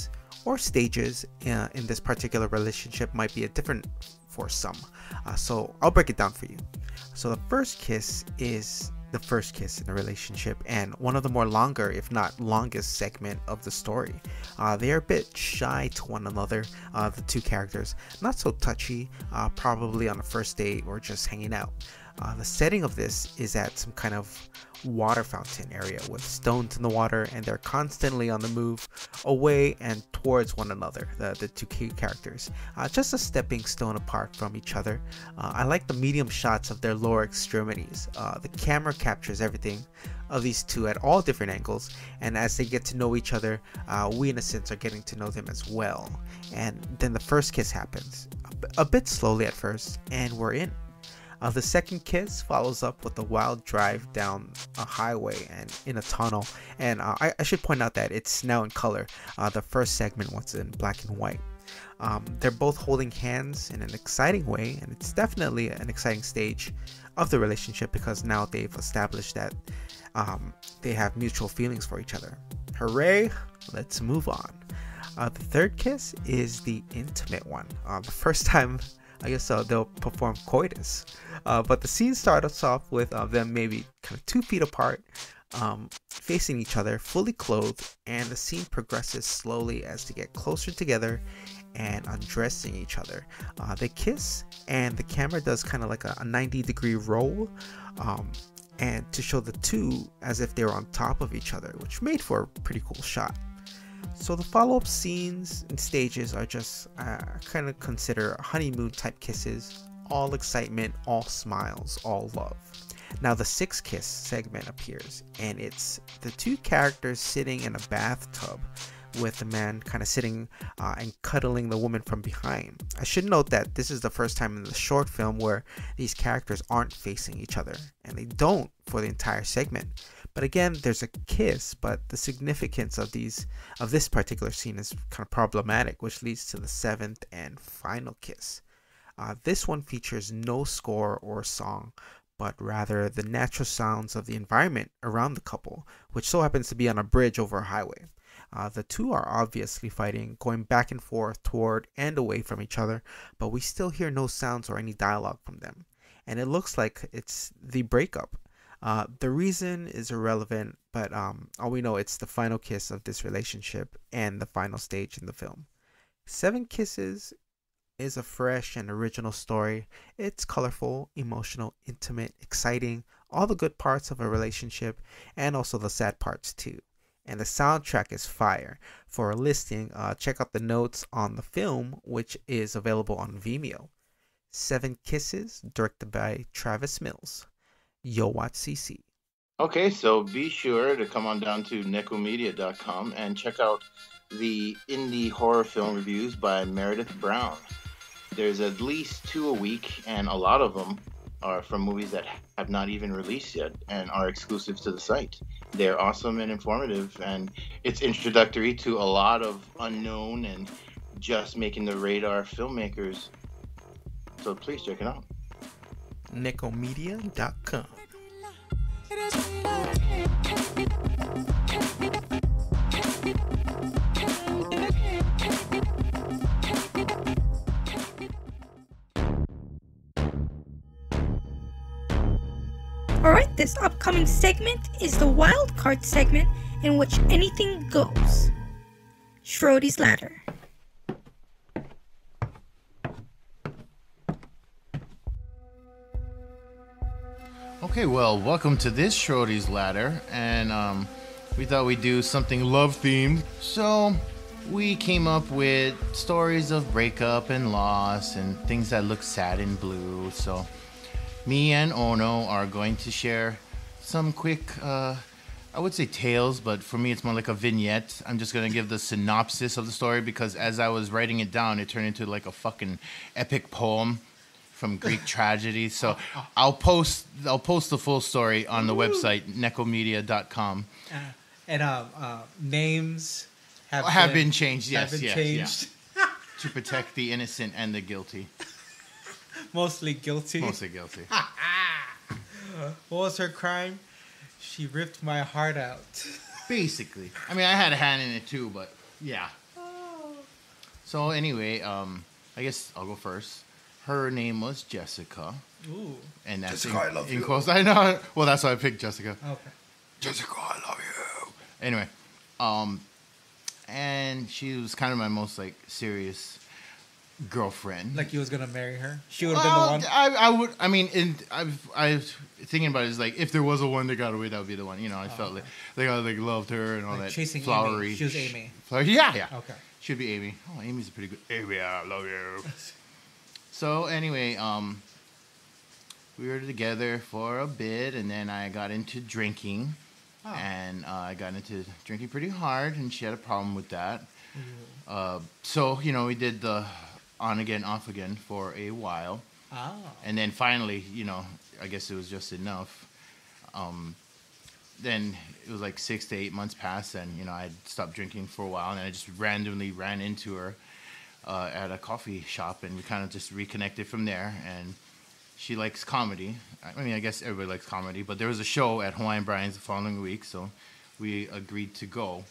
or stages uh, in this particular relationship might be a different for some. Uh, so I'll break it down for you. So the first kiss is the first kiss in a relationship and one of the more longer, if not longest, segment of the story. Uh, they are a bit shy to one another, uh, the two characters, not so touchy, uh, probably on a first date or just hanging out. Uh, the setting of this is at some kind of water fountain area with stones in the water, and they're constantly on the move away and towards one another, the, the two key characters, uh, just a stepping stone apart from each other. uh, I like the medium shots of their lower extremities. Uh, the camera captures everything of these two at all different angles, and as they get to know each other, uh, we in a sense are getting to know them as well. And then the first kiss happens, a, b- a bit slowly at first, and we're in. Uh, the second kiss follows up with a wild drive down a highway and in a tunnel, and uh, I, I should point out that it's now in color. Uh, the first segment was in black and white. Um, they're both holding hands in an exciting way, and it's definitely an exciting stage of the relationship because now they've established that um, they have mutual feelings for each other. Hooray, let's move on. Uh, the third kiss is the intimate one. Uh, the first time I guess uh, they'll perform coitus. Uh, but the scene starts off with uh, them maybe kind of two feet apart, um, facing each other, fully clothed, and the scene progresses slowly as they get closer together and undressing each other. Uh, they kiss, and the camera does kind of like a, a ninety degree roll, um, and to show the two as if they were on top of each other, which made for a pretty cool shot. So the follow-up scenes and stages are just uh, kind of consider honeymoon type kisses, all excitement, all smiles, all love. Now the sixth kiss segment appears, and it's the two characters sitting in a bathtub with the man kind of sitting uh, and cuddling the woman from behind. I should note that this is the first time in the short film where these characters aren't facing each other, and they don't for the entire segment. But again, there's a kiss, but the significance of these of this particular scene is kind of problematic, which leads to the seventh and final kiss. Uh, this one features no score or song, but rather the natural sounds of the environment around the couple, which so happens to be on a bridge over a highway. Uh, the two are obviously fighting, going back and forth toward and away from each other, but we still hear no sounds or any dialogue from them. And it looks like it's the breakup. Uh, the reason is irrelevant, but um, all we know, it's the final kiss of this relationship and the final stage in the film. Seven Kisses is a fresh and original story. It's colorful, emotional, intimate, exciting, all the good parts of a relationship, and also the sad parts too. And the soundtrack is fire. For a listing, uh, check out the notes on the film, which is available on Vimeo. Seven Kisses, directed by Travis Mills. Yo watch C C. Okay, so be sure to come on down to nekomedia dot com and check out the indie horror film reviews by Meredith Brown. There's at least two a week, and a lot of them are from movies that have not even released yet and are exclusive to the site. They're awesome and informative, and it's introductory to a lot of unknown and just making the radar filmmakers. So please check it out. nekomedia dot com. Alright, this upcoming segment is the wild card segment in which anything goes. Schrody's Ladder. Okay, well, welcome to this Schrody's Ladder, and um, we thought we'd do something love-themed, so we came up with stories of breakup and loss and things that look sad and blue. So me and Ono are going to share some quick, uh, I would say tales, but for me it's more like a vignette. I'm just going to give the synopsis of the story because as I was writing it down, it turned into like a fucking epic poem from Greek tragedy. So I'll post I'll post the full story on the website nekomedia dot com. Uh, and uh, uh, names have, have been, been changed. Yes, have been yes, changed. Yeah. To protect the innocent and the guilty. Mostly guilty. Mostly guilty. What was her crime? She ripped my heart out. Basically. I mean, I had a hand in it too, but yeah. So anyway, um, I guess I'll go first. Her name was Jessica. Ooh. And that's Jessica, in, I love in you. quotes. I know. Well, that's why I picked Jessica. Okay. Jessica, I love you. Anyway, um, and she was kind of my most like serious girlfriend. Like you was gonna marry her? She would have Well, been the one. I, I would. I mean, in, I've, I was thinking about it. Is like if there was a one that got away, that would be the one. You know, I Oh, felt okay. like like I like loved her and all Like that chasing Amy. flowery. She was Amy. Flower, yeah, yeah. Okay. Should be Amy. Oh, Amy's a pretty good. Amy, I love you. So anyway, um, we were together for a bit, and then I got into drinking, Oh. and uh, I got into drinking pretty hard, and she had a problem with that. Uh, so you know, we did the on again, off again for a while. Oh. And then finally, you know, I guess it was just enough. Um, then it was like six to eight months passed, and you know, I stopped drinking for a while, and I just randomly ran into her uh, at a coffee shop, and we kind of just reconnected from there. And she likes comedy. I mean, I guess everybody likes comedy, but there was a show at Hawaiian Brian's the following week, so we agreed to go.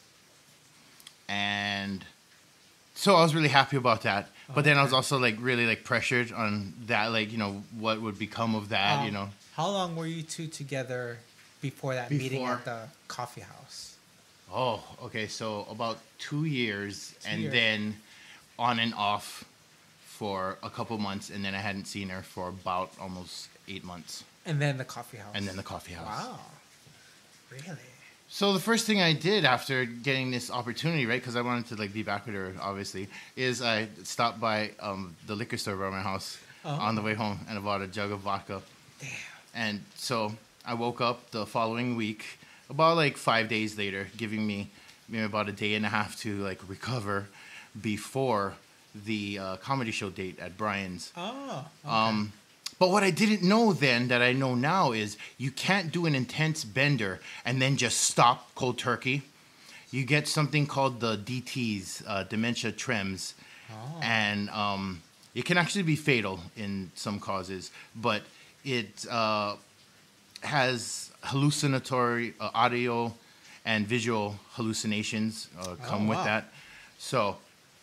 And so I was really happy about that. But then I was also like really like pressured on that, like, you know, what would become of that, Um, you know. How long were you two together before that meeting Before- at the coffee house? Oh, okay. So about two years, Two and years. then on and off for a couple months, and then I hadn't seen her for about almost eight months. And then the coffee house. And then the coffee house. Wow. Really? So the first thing I did after getting this opportunity, right, because I wanted to like be back with her, obviously, is I stopped by um, the liquor store around my house Oh. on the way home and I bought a jug of vodka. Damn. And so I woke up the following week, about like five days later, giving me maybe about a day and a half to like recover before the uh, comedy show date at Brian's. Oh. Um, but what I didn't know then that I know now is you can't do an intense bender and then just stop cold turkey. You get something called the D Ts, uh, dementia tremens, Oh. and um, it can actually be fatal in some causes. But it uh, has hallucinatory uh, audio and visual hallucinations uh, come Oh, with wow. that. So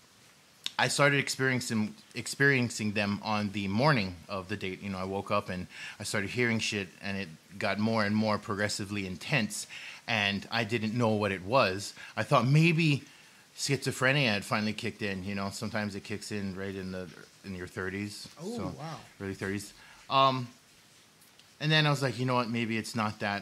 I started experiencing experiencing them on the morning of the date. You know, I woke up and I started hearing shit, and it got more and more progressively intense, and I didn't know what it was. I thought maybe schizophrenia had finally kicked in. You know, sometimes it kicks in right in the in your thirties. Oh, so wow. early thirties. Um, and then I was like, you know what? Maybe it's not that.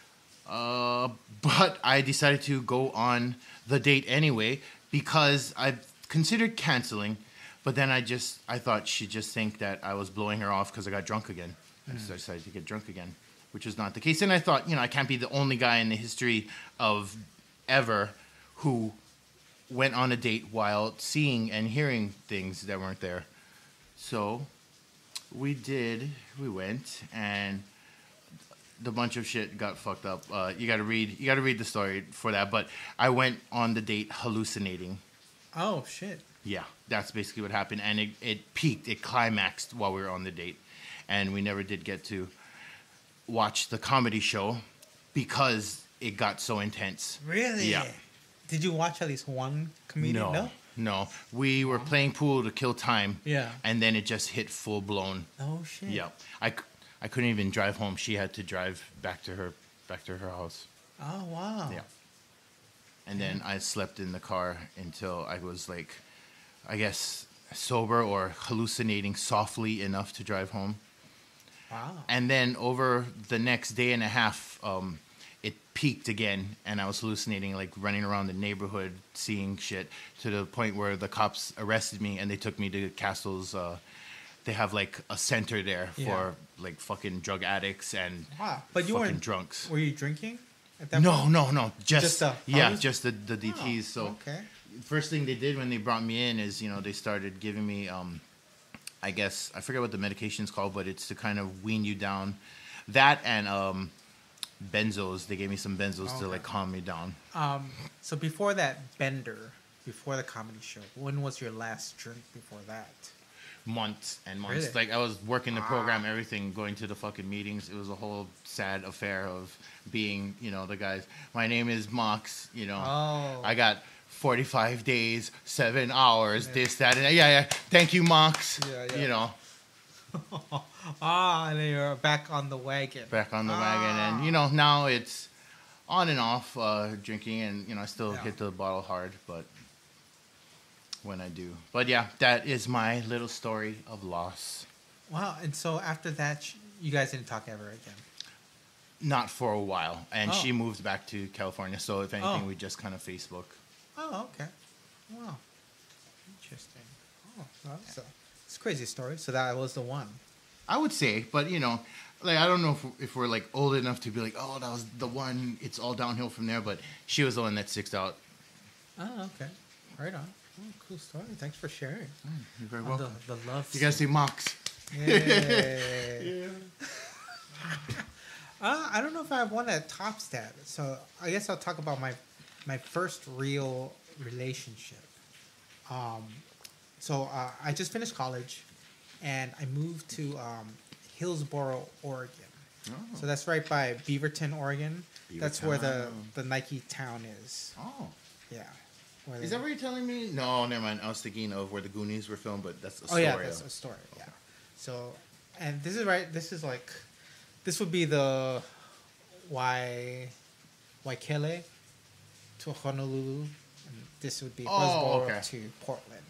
Uh, but I decided to go on the date anyway because I considered canceling, but then I just I thought she'd just think that I was blowing her off because I got drunk again. Mm. So I decided to get drunk again, which was not the case. And I thought, you know, I can't be the only guy in the history of ever who went on a date while seeing and hearing things that weren't there. So we did. We went, and the bunch of shit got fucked up. Uh, you gotta read. You gotta read the story for that. But I went on the date hallucinating. Oh, shit. Yeah, that's basically what happened, and it, it peaked, it climaxed while we were on the date, and we never did get to watch the comedy show because it got so intense. Really? Yeah. Did you watch at least one comedian? No, No? no, we were playing pool to kill time. Yeah. and then it just hit full blown. Oh, shit. Yeah, I, c- I couldn't even drive home. She had to drive back to her back to her house. Oh, wow. Yeah. And then I slept in the car until I was like, I guess, sober or hallucinating softly enough to drive home. Wow. And then over the next day and a half, um, it peaked again, and I was hallucinating, like running around the neighborhood, seeing shit, to the point where the cops arrested me and they took me to Castle's. Uh, they have like a center there for Yeah. like fucking drug addicts and Wow. But you fucking weren't drunks. Were you drinking at that No, point? no, no. Just, Just the yeah, halluc- just the the D Ts. so okay. first thing they did when they brought me in is, you know, they started giving me, um, I guess I forget what the medication's called, but it's to kind of wean you down. That and um, benzos. They gave me some benzos to Okay. like calm me down. Um, so before that bender, before the comedy show, when was your last drink before that? Months and months. Really? Like I was working the program, everything, going to the fucking meetings. It was a whole sad affair of being, you know, the guys. My name is Mox. You know, Oh. I got forty-five days, seven hours, yeah. this, that, and that. Yeah, yeah. Thank you, Mox. Yeah, yeah. You know. Ah, and then you're back on the wagon. Back on the ah. wagon. And, you know, now it's on and off uh, drinking. And, you know, I still yeah. hit the bottle hard, but when I do. But, yeah, that is my little story of loss. Wow. And so after that, you guys didn't talk ever again? Not for a while. And oh. she moved back to California. So, if anything, oh. we just kind of Facebook. Oh, okay. Wow. Interesting. Oh, well, that's a, it's a crazy story. So that was the one. I would say, but, you know, like, I don't know if, if we're, like, old enough to be like, oh, that was the one. It's all downhill from there. But she was the one that sticks out. Oh, okay. Right on. Oh, cool story. Thanks for sharing. Oh, you're very on welcome. The, the love You guys say Mox. Yeah. uh, I don't know if I have one that tops that. So I guess I'll talk about my my first real relationship. Um, so uh, I just finished college, and I moved to um, Hillsboro, Oregon. Oh. So that's right by Beaverton, Oregon. Beaverton. That's where the, the Nike town is. Oh. Yeah. Where is that what you're telling me? No, never mind. I was thinking of where the Goonies were filmed, but that's a oh, story. Oh, yeah, that's a story, yeah. So, and this is right, this is like, this would be the Wai, Waikele to Honolulu, and this would be oh, Hillsboro okay. to Portland.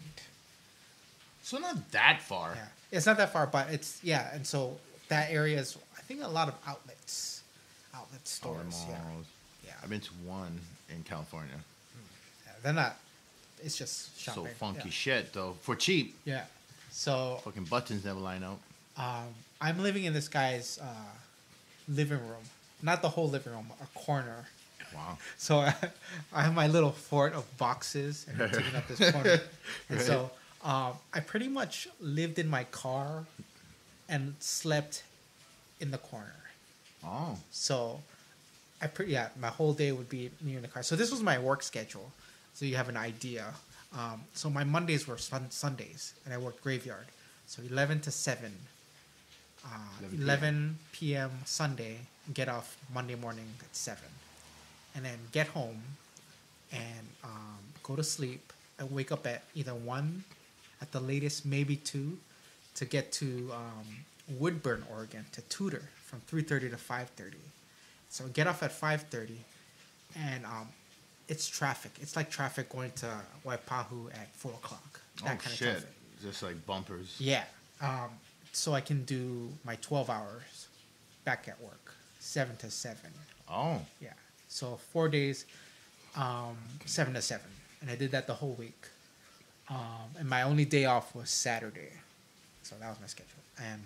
So not that far. Yeah, it's not that far, but it's, yeah, and so that area is, I think, a lot of outlets, outlet stores, yeah. yeah. I've been to one in California. Yeah, they're not, it's just shopping. So funky yeah. shit, though, for cheap. Yeah. So fucking buttons never line up. Um, I'm living in this guy's uh, living room, not the whole living room, a corner. Wow. So I, I have my little fort of boxes and I'm taking up this corner. And right. so um, I pretty much lived in my car and slept in the corner. Oh. So I pretty yeah, my whole day would be me in the car. So this was my work schedule, so you have an idea. Um, so my Mondays were sun- Sundays, and I worked graveyard. So eleven to seven, uh, eleven p.m. Sunday, get off Monday morning at seven. And then get home and um, go to sleep. I wake up at either one, at the latest, maybe two, to get to um, Woodburn, Oregon, to tutor from three thirty to five thirty. So get off at five thirty, and um, it's traffic. It's like traffic going to Waipahu at four o'clock. That oh, kind shit. Of traffic. Just like bumpers. Yeah. Um, so I can do my twelve hours back at work, seven to seven. Oh. Yeah. So four days, um, seven to seven. And I did that the whole week. Um, and my only day off was Saturday. So that was my schedule. And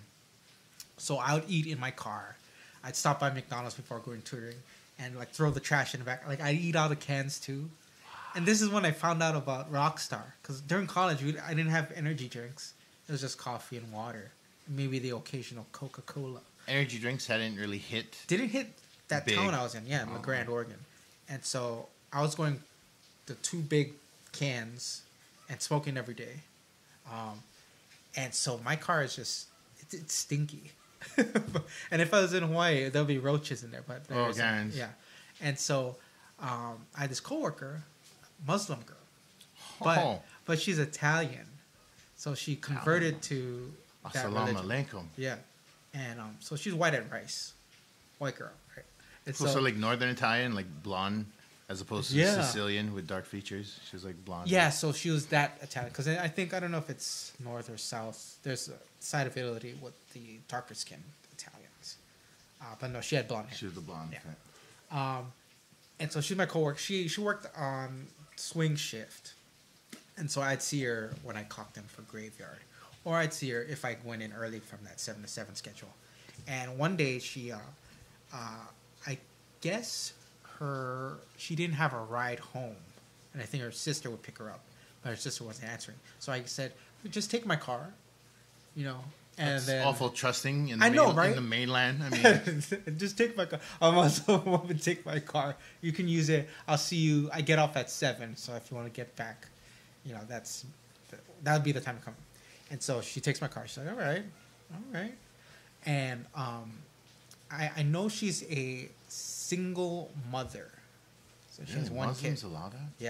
so I would eat in my car. I'd stop by McDonald's before going tutoring and like throw the trash in the back. Like I'd eat out of cans too. And this is when I found out about Rockstar. Because during college, we, I didn't have energy drinks. It was just coffee and water. Maybe the occasional Coca-Cola. Energy drinks hadn't really hit. Didn't hit that big. town I was in. Yeah, in oh. LeGrand, Oregon. And so I was going the two big cans and smoking every day. Um, and so my car is just, it's, it's stinky. And if I was in Hawaii, there'll be roaches in there. But oh, cans. Yeah. And so um, I had this coworker, Muslim girl. But, oh. but she's Italian. So she converted to that Assalamu religion. alaikum. Yeah. And um, so she's white and rice. White girl, right? And so, so like Northern Italian, like blonde, as opposed to yeah. Sicilian with dark features. She was like blonde. Yeah, so she was that Italian. Because I think, I don't know if it's north or south. There's a side of Italy with the darker skinned Italians. Uh, but no, she had blonde hair. She was the blonde. Yeah. Okay. Um, and so she's my coworker. She she worked on swing shift. And so I'd see her when I clocked in for graveyard. Or I'd see her if I went in early from that seven to seven schedule. And one day she, uh, uh, I guess her, she didn't have a ride home. And I think her sister would pick her up. But her sister wasn't answering. So I said, just take my car, you know. And That's then, awful trusting in the, I know, main, right? in the mainland. I mean, just take my car. I'm also want to take my car. You can use it. I'll see you. I get off at seven. So if you want to get back, you know, that's that would be the time to come. And so she takes my car. She's like, all right, all right. And um, I, I know she's a single mother. So she really? has one Muslims kid. allow that? Yeah.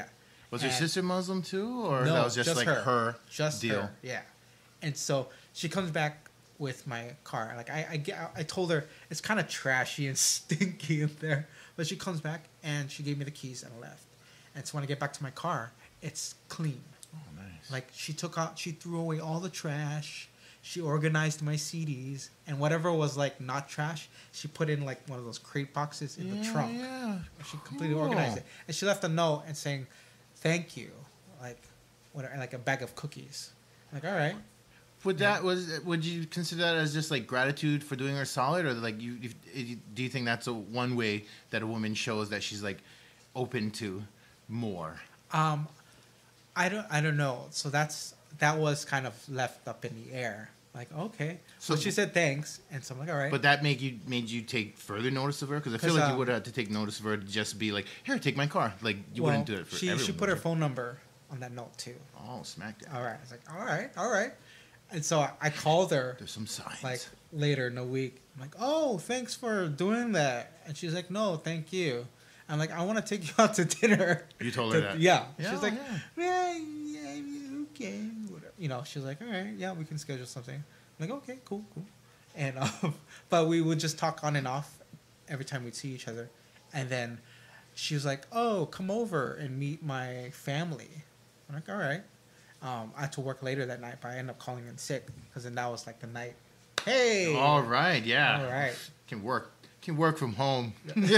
Was her And- sister Muslim too, or No, that was just, like her, just deal? her, yeah. And so she comes back with my car. Like I, I, get, I told her it's kind of trashy and stinky in there, but she comes back and she gave me the keys and left. And so when I get back to my car, it's clean. Oh, nice. Like she took out, she threw away all the trash. She organized my C Ds, and whatever was like not trash, she put in like one of those crate boxes in Yeah, the trunk. yeah. She completely Cool. organized it, and she left a note and saying, "Thank you," like, what, like a bag of cookies. I'm like, all right. Would that was would you consider that as just like gratitude for doing her solid, or like you, if, if, do you think that's a one way that a woman shows that she's like open to more? Um, I don't, I don't know. So that's that was kind of left up in the air. Like, okay. So, So- she said thanks, and so I'm like, all right. But that made you made you take further notice of her, because I feel 'Cause, like um, you would have to take notice of her to just be like, here, take my car. Like you well, wouldn't do it for she everyone. she put her would you? phone number on that note too. Oh, smacked it. All right. I was like, all right, all right. And so I, I called her. There's some signs. Like later in the week. I'm like, oh, thanks for doing that. And she's like, no, thank you. I'm like, I want to take you out to dinner. You told her To- that? Yeah. Yeah, She's like, yeah. yeah, yeah, yeah, okay. Whatever. You know, she's like, all right, yeah, we can schedule something. I'm like, okay, cool, cool. And um, but we would just talk on and off every time we'd see each other. And then she was like, oh, come over and meet my family. I'm like, all right. Um, I had to work later that night, but I ended up calling in sick because then that was like the night. Hey. All right, yeah. All right. Can work. Can work from home.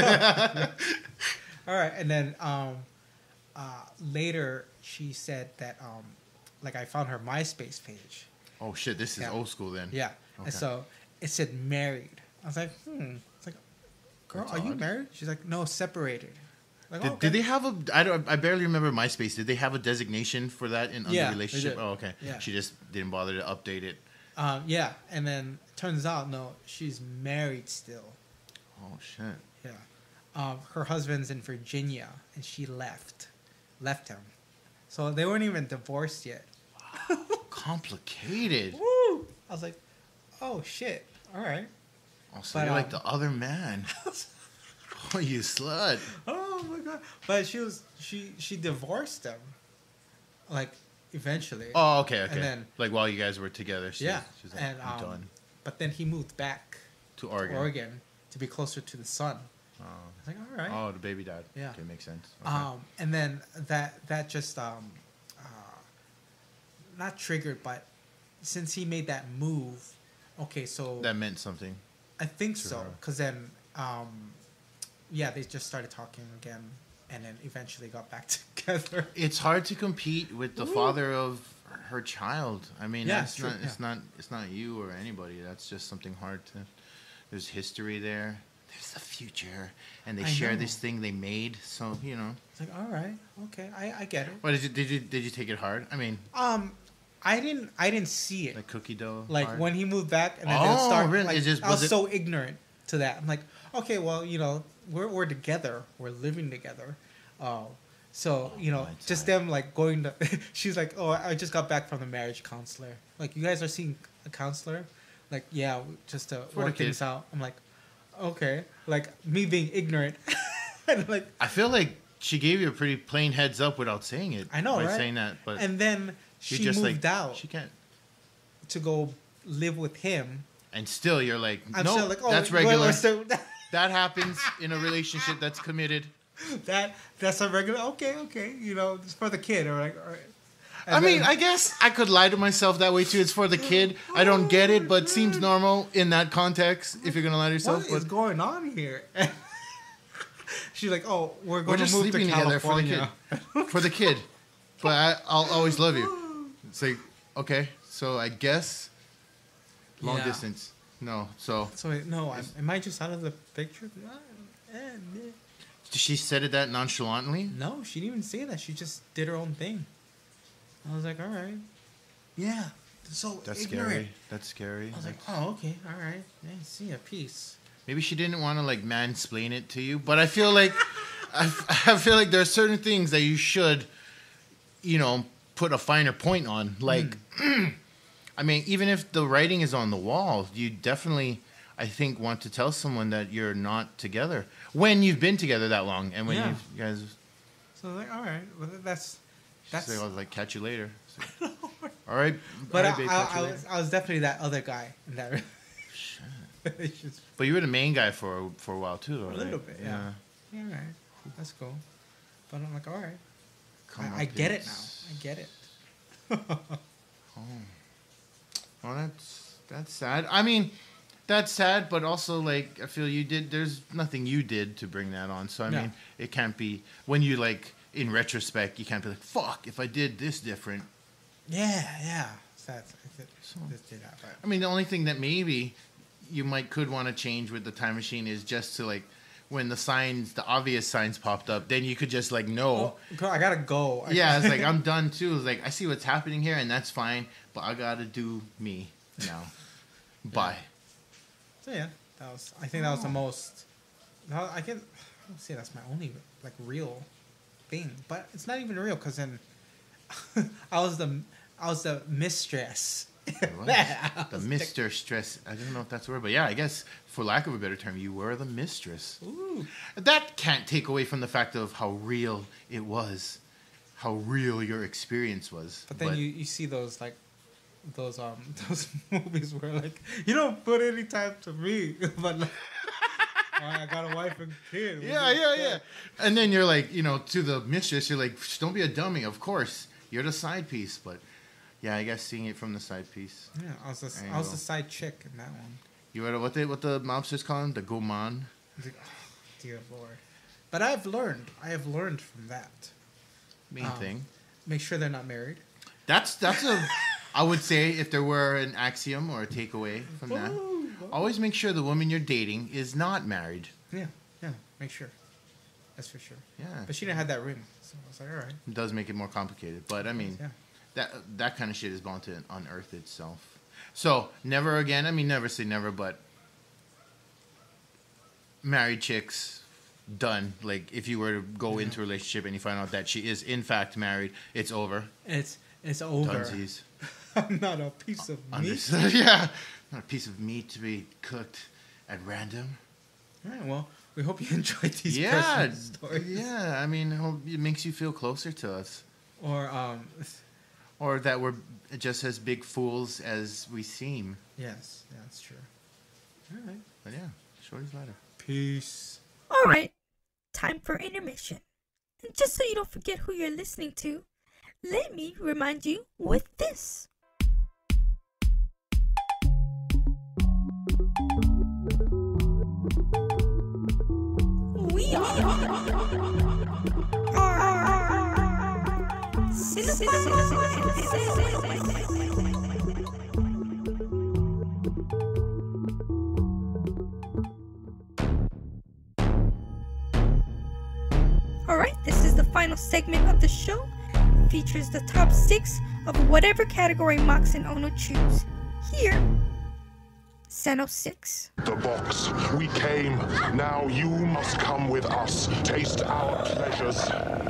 All right, and then um, uh, later she said that um, like I found her MySpace page. Oh shit, this is Yeah. old school then. Yeah, Okay. and so it said married. I was like, hmm. It's like, girl, That's are you odd. married? She's like, no, separated. Like, Did, oh, okay. did they have a? I don't. I barely remember MySpace. Did they have a designation for that in under Yeah, they relationship? did. Oh, okay. Yeah. She just didn't bother to update it. Um, yeah, and then turns out no, she's married still. Oh shit. Yeah, um, her husband's in Virginia, and she left, left him. So they weren't even divorced yet. Complicated. Woo! I was like, oh shit. All right. Oh, so But, you're like um, the other man. Oh, you slut. Oh my god! But she was she she divorced him, like eventually. Oh, okay, okay. And then like while you guys were together, she, yeah, she's like, and I'm um, done. but then he moved back To Oregon. to Oregon to be closer to the sun. Oh. I was like, all right. Oh, the baby died. Yeah. Okay, makes sense. Okay. Um, and then that that just um, uh, not triggered, but since he made that move, okay, so that meant something. I think to so, her. because then um, yeah, they just started talking again, and then eventually got back together. It's hard to compete with the Woo. father of her child. I mean, Yeah, that's true, not. It's yeah. not. It's not you or anybody. That's just something hard to. There's history there. There's the future, and they I share know. this thing they made. So you know. It's like, all right, okay, I, I get it. What did you did you did you take it hard? I mean, Um, I didn't I didn't see it. like cookie dough. Like hard? when he moved back and then Oh, they'll start. really? Like, It just- I was was it- so ignorant to that. I'm like, okay, well, you know, we're we're together, we're living together. Uh, so you know, my just time. them like going to. She's like, oh, I just got back from the marriage counselor. Like, you guys are seeing a counselor? Like, yeah, just to For the work things kid. out. I'm like, okay, like me being ignorant, and like. I feel like she gave you a pretty plain heads up without saying it. I know, by right? saying that, but And then you're she just moved like, out She can't. to go live with him. And still, you're like, I'm no, still like, oh, that's we're- regular. we're still- That happens in a relationship that's committed. that that's a regular. Okay, okay, you know, it's for the kid. Or like, all right. And I mean, then- I guess I could lie to myself that way too. It's for the kid. I don't get it, but seems normal in that context. If you're gonna lie to yourself, what is but going on here? She's like, oh, we're we're going just to move to sleeping together for the California. kid. For the kid, but I, I'll always love you. It's like, okay, so I guess long Yeah. distance. No, so So wait, no, am, am I just out of the picture? Eh, eh. she said it that nonchalantly. No, she didn't even say that. She just did her own thing. I was like, all right, yeah. So That's ignorant. scary. That's scary. I was like, That's- oh, okay, all right. Yeah, see a piece. Maybe she didn't want to like mansplain it to you, but I feel like I, f- I feel like there are certain things that you should, you know, put a finer point on. Like, I mean, even if the writing is on the wall, you definitely, I think, want to tell someone that you're not together when you've been together that long and when Yeah. you guys. So I was like, all right, well, that's that's. So I was like, catch you later. So, all right, But all I, right, babe, I, catch you I later. was I was definitely that other guy in that relationship. But you were the main guy for for a while too, though, A right? little bit, yeah. Yeah, all right, that's cool. But I'm like, all right, Come I, I up get it is- now. I get it. Oh. Well, that's that's sad. I mean, that's sad, but also like I feel you did. There's nothing you did to bring that on. So I No. mean, it can't be when you like in retrospect. You can't be like, "Fuck, if I did this different." Yeah, yeah. So that's, I did, just did that, but I mean, the only thing that maybe you might could want to change with the time machine is just to like when the signs, the obvious signs popped up, then you could just like know. Oh, girl, I gotta go. I- Yeah, it's like I'm done too. It's like I see what's happening here, and that's fine. But I gotta do me now. Bye. So yeah, that was. I think that was the most. No, I can. I don't say that's my only like real thing, but it's not even real because then I was the I was the mistress. What? The Mister Stress. I don't know if that's a word, but yeah, I guess for lack of a better term, you were the mistress. Ooh. That can't take away from the fact of how real it was, how real your experience was. But then you, you see those like those um those movies where like you don't put any time to me, but like I got a wife and kid. Yeah, yeah, yeah. And then you're like, you know, to the mistress, you're like, don't be a dummy. Of course, you're the side piece, but yeah, I guess seeing it from the side piece. Yeah, I was the, There you I was go. the side chick in that one. You were the, what they what the mobsters call him, the gourmand. Like, oh, dear Lord. But I've learned. I have learned from that. Main Um, thing. Make sure they're not married. That's that's a. I would say if there were an axiom or a takeaway from that, Whoa, whoa. always make sure the woman you're dating is not married. Yeah, yeah. Make sure. That's for sure. Yeah. But she didn't have that ring, so I was like, all right. It does make it more complicated, but I mean, Yeah. that that kind of shit is bound to unearth itself. So never again. I mean, never say never, but married chicks, done. Like if you were to go into a relationship and you find out that she is in fact married, it's over. It's it's over. Dunsies. I'm not a piece of meat. Understood? Yeah, not a piece of meat to be cooked at random. All right. Well, we hope you enjoyed these Yeah, personal stories. yeah. I mean, hope it makes you feel closer to us, Or um, or that we're just as big fools as we seem. yes, yeah, that's true. All right. But yeah, shorty's ladder. Peace. All right, time for intermission. And just so you don't forget who you're listening to, let me remind you with this. We are Alright, this is the final segment of the show. It features the top six of whatever category Mox and Ono choose. Here, Seno six. The box. We came. Now you must come with us. Taste our pleasures.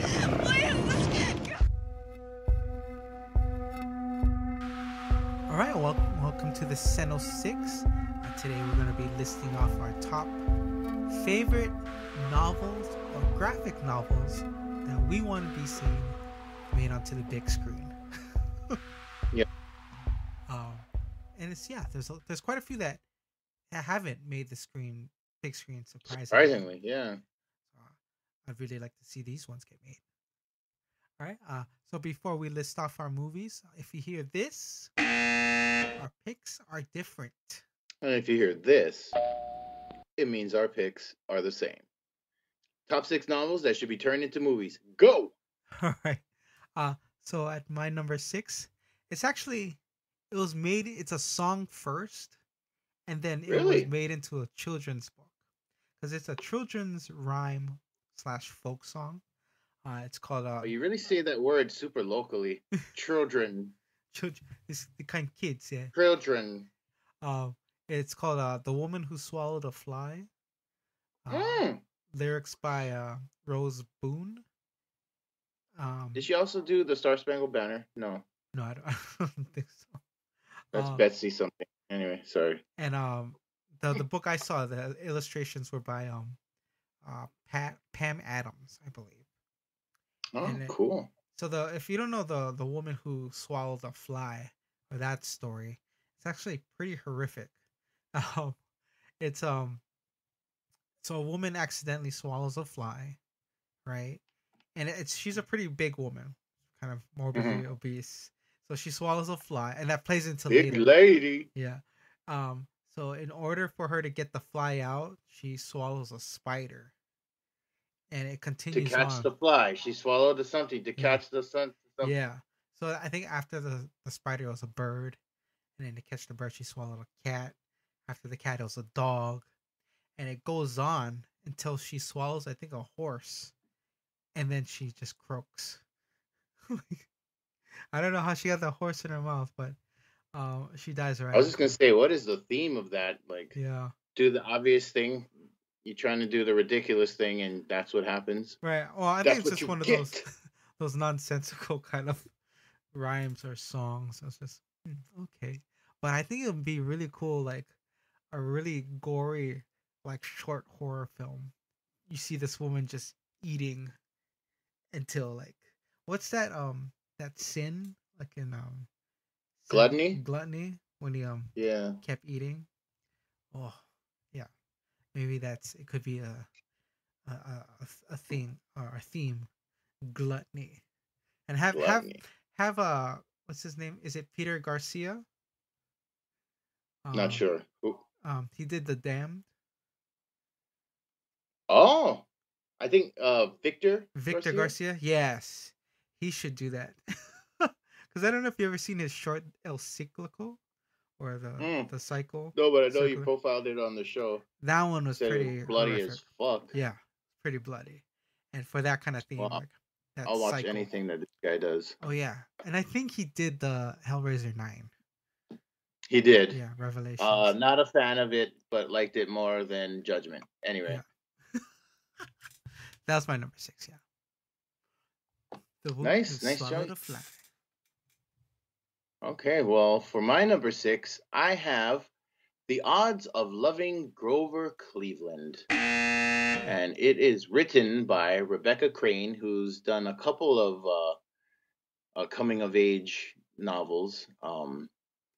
All right, welcome, welcome to the Seno six. Uh, today we're going to be listing off our top favorite novels or graphic novels that we want to be seeing made onto the big screen. Yeah. Um, and it's yeah, there's a, there's quite a few that haven't made the screen big screen surprisingly. Surprisingly, yeah. I'd really like to see these ones get made. All right. Uh, so before we list off our movies, if you hear this, our picks are different. And if you hear this, it means our picks are the same. Top six novels that should be turned into movies. Go! All right. Uh, so at my number six, it's actually it was made. It's a song first, and then it Really? was made into a children's book because it's a children's rhyme slash folk song. Uh, it's called uh, Oh, you really say that word super locally. Children. children. It's the kind of kids, yeah. Children. Uh, it's called uh, "The Woman Who Swallowed a Fly." Uh, Mm. Lyrics by uh, Rose Boone. Um, Did she also do the Star Spangled Banner? No. no, I don't, I don't think so. That's Uh, Betsy something. Anyway, sorry. And um, the the book I saw, the illustrations were by um, uh, Pat Pam Adams, I believe. Oh, And it, cool. so the if you don't know the the woman who swallowed a fly or that story, it's actually pretty horrific. Um, it's um so a woman accidentally swallows a fly, right? And it's she's a pretty big woman, kind of morbidly Mhm. obese. So she swallows a fly, and that plays into Big later. lady. Yeah. Um. So in order for her to get the fly out, she swallows a spider, and it To continues catch on. the fly. She swallowed the something to Yeah. catch the sun. Something. Yeah. So I think after the the spider was a bird, and then to catch the bird, she swallowed a cat. After the cat, it was a dog, and it goes on until she swallows, I think, a horse, and then she just croaks. I don't know how she got the horse in her mouth, but um, she dies right I was just gonna after. say, what is the theme of that? Like, Yeah. do the obvious thing. You're trying to do the ridiculous thing, and that's what happens. Right. Well, I think That's it's what just you one of get. those those nonsensical kind of rhymes or songs. It's just "Hmm, okay, but I think it would be really cool, like a really gory, like short horror film. You see this woman just eating until like what's that um that sin like in um sin Gluttony? gluttony when he um Yeah. kept eating. Oh yeah, maybe that's it. Could be a a a, a a thing or a theme, gluttony, and have have Gluttony. have uh what's his name? Is it Peter Garcia? Not Um, sure. Who- um, he did The Damned. Oh, I think uh Victor Victor Garcia. Garcia. Yes, he should do that. Because I don't know if you ever seen his short El Ciclico or the Mm. the cycle. No, but I know you circular. profiled it on the show. That one was Said it pretty was bloody horrific. as fuck. Yeah, pretty bloody, and for that kind of theme, Well, like that I'll watch cycle. anything that this guy does. Oh yeah, and I think he did the Hellraiser nine. He did. Yeah, Revelations. Uh, not a fan of it, but liked it more than Judgment. Anyway, Yeah. That was my number six. Yeah. The woman nice, who nice swallowed a choice. fly. Okay, well, for my number six, I have The Odds of Loving Grover Cleveland. And it is written by Rebecca Crane, who's done a couple of uh, uh, coming of age novels. Um,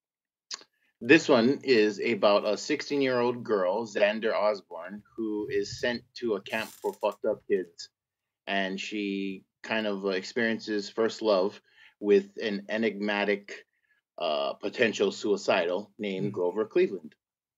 this one is about a sixteen year old girl, Xander Osborne, who is sent to a camp for fucked up kids. And she kind of uh, experiences first love with an enigmatic uh, potential suicidal named Mm. Grover Cleveland.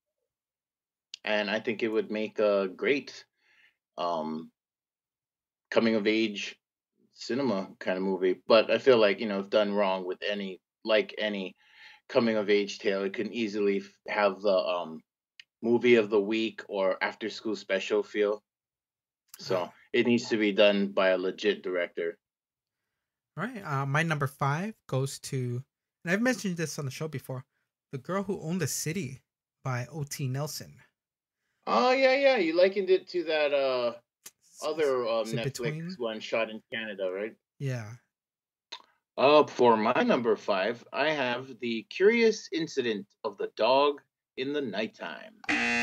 And I think it would make a great um, coming of age cinema kind of movie. But I feel like, you know, if done wrong with any, like any coming of age tale, it can easily f- have the um, movie of the week or after school special feel. So it needs to be done by a legit director. All right. Uh, my number five goes to, and I've mentioned this on the show before, The Girl Who Owned the City by O T. Nelson. Oh yeah, yeah. You likened it to that uh other um, Is it Netflix Between? one shot in Canada, right? Yeah. Uh, for my number five, I have The Curious Incident of the Dog in the Nighttime.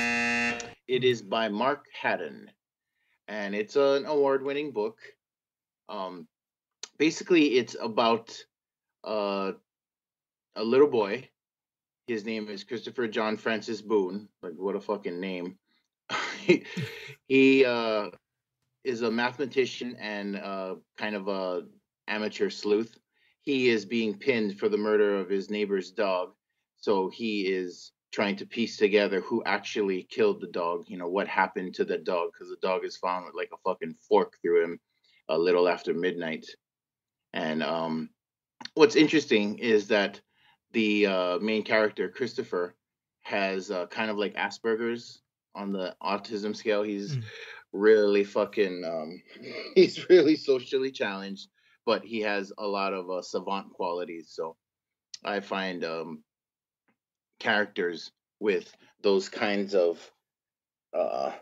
It is by Mark Haddon, and it's an award-winning book. Um, basically, it's about uh, a little boy. His name is Christopher John Francis Boone. Like, what a fucking name. he he uh, is a mathematician and uh, kind of a amateur sleuth. He is being pinned for the murder of his neighbor's dog. So he is trying to piece together who actually killed the dog, you know, what happened to the dog, because the dog is found with like a fucking fork through him a little after midnight. And um, what's interesting is that the uh, main character, Christopher, has uh, kind of like Asperger's on the autism scale. He's Mm. really fucking, um, he's really socially challenged, but he has a lot of uh, savant qualities. So I find um, characters with those kinds of, uh,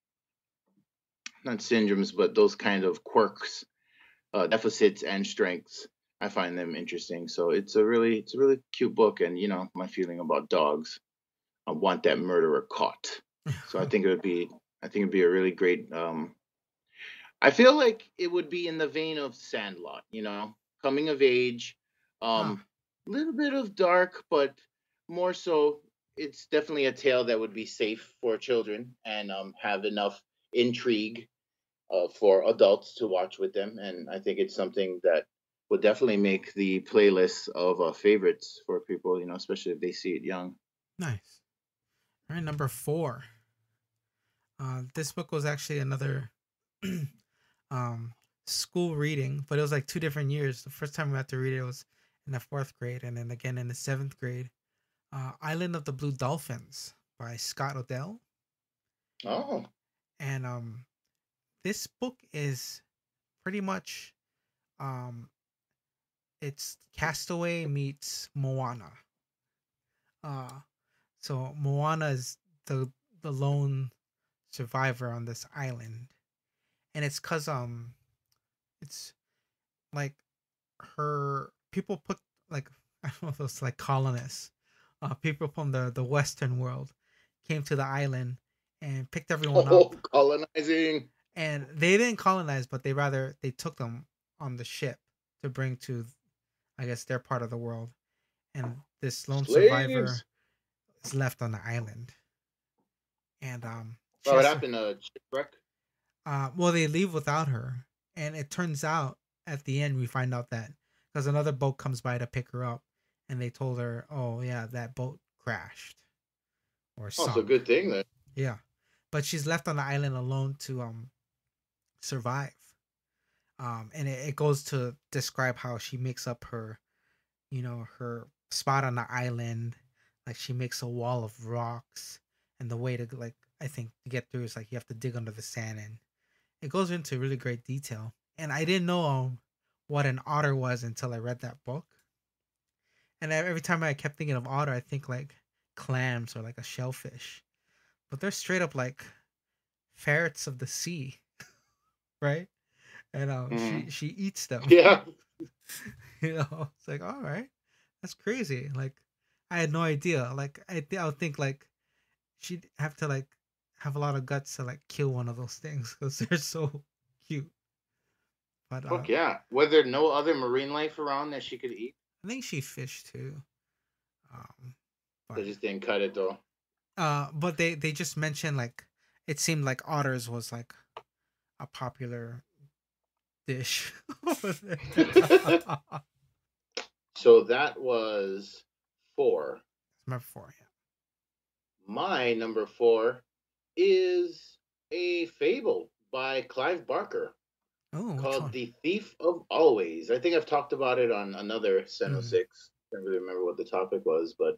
not syndromes, but those kind of quirks, uh, deficits, and strengths. I find them interesting. So it's a really, it's a really cute book. And you know, my feeling about dogs, I want that murderer caught. So I think it would be, I think it'd be a really great. Um, I feel like it would be in the vein of Sandlot, you know, coming of age, um, a little bit of dark, but more so, it's definitely a tale that would be safe for children and um, have enough intrigue uh, for adults to watch with them. And I think it's something that would definitely make the playlist of uh, favorites for people, you know, especially if they see it young. Nice. All right, number four. Uh, this book was actually another um, school reading, but it was like two different years. The first time I had to read it was in the fourth grade, and then again in the seventh grade. Uh, Island of the Blue Dolphins by Scott Odell. Oh. And um, this book is pretty much um, it's Castaway meets Moana. Uh, so Moana is the the lone survivor on this island, and it's cause um, it's like her people put like I don't know if it's like colonists, uh, people from the the Western world came to the island and picked everyone Oh, up. colonizing. And they didn't colonize, but they rather they took them on the ship to bring to, I guess, their part of the world. And this lone Slaves. survivor is left on the island. And um, she Oh, what has to- happened to shipwreck? Uh, well, they leave without her, and it turns out at the end we find out that because another boat comes by to pick her up, and they told her, "Oh yeah, that boat crashed or Oh, sunk." it's a good thing then. Yeah, but she's left on the island alone to um survive. Um, and it, it goes to describe how she makes up her, you know, her spot on the island. Like she makes a wall of rocks, and the way to like I think to get through is like you have to dig under the sand, and it goes into really great detail. And I didn't know um, what an otter was until I read that book. And every time I kept thinking of otter, I think like clams or like a shellfish, but they're straight up like ferrets of the sea, right? And um, Mhm. she she eats them. Yeah. You know, it's like all right, that's crazy. Like I had no idea. Like I th- I would think like she'd have to like have a lot of guts to like kill one of those things because they're so cute. But uh, Fuck yeah. Was there no other marine life around that she could eat? I think she fished too. Um, They just didn't cut it though. uh, but they they just mentioned like it seemed like otters was like a popular dish. over there. So that was four. Number four, yeah. My number four is a fable by Clive Barker Oh, which called one? The Thief of Always. I think I've talked about it on another Sen oh six. I don't really remember what the topic was, but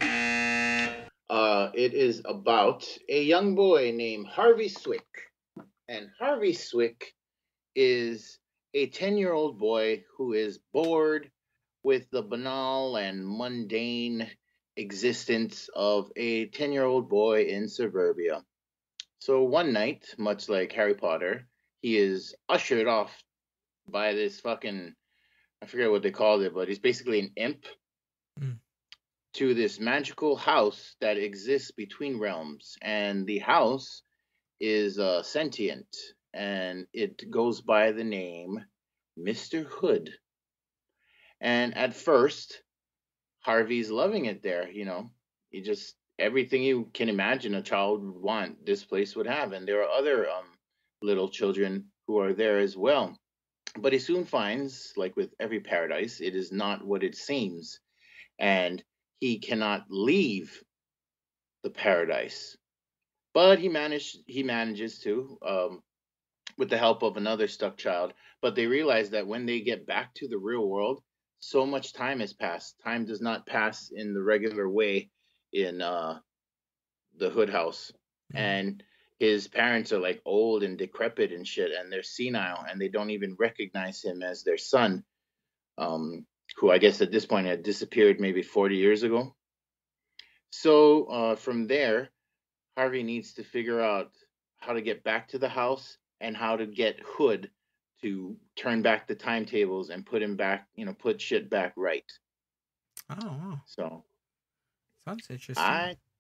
uh, it is about a young boy named Harvey Swick. And Harvey Swick is a ten-year-old boy who is bored with the banal and mundane existence of a ten-year-old boy in suburbia. So one night, much like Harry Potter, he is ushered off by this fucking, I forget what they called it, but he's basically an imp Mm. to this magical house that exists between realms. And the house is uh, sentient, and it goes by the name Mister Hood. And at first, Harvey's loving it there, you know. He just, everything you can imagine a child would want, this place would have. And there are other um, little children who are there as well. But he soon finds, like with every paradise, it is not what it seems. And he cannot leave the paradise. But he managed, he manages to, um, with the help of another stuck child. But they realize that when they get back to the real world, so much time has passed. Time does not pass in the regular way in uh, the Hood house. Mm-hmm. And his parents are like old and decrepit and shit, and they're senile, and they don't even recognize him as their son, um, who I guess at this point had disappeared maybe forty years ago. So uh, from there, Harvey needs to figure out how to get back to the house and how to get Hood to turn back the timetables and put him back, you know, put shit back right. Oh, wow. So Sounds interesting. I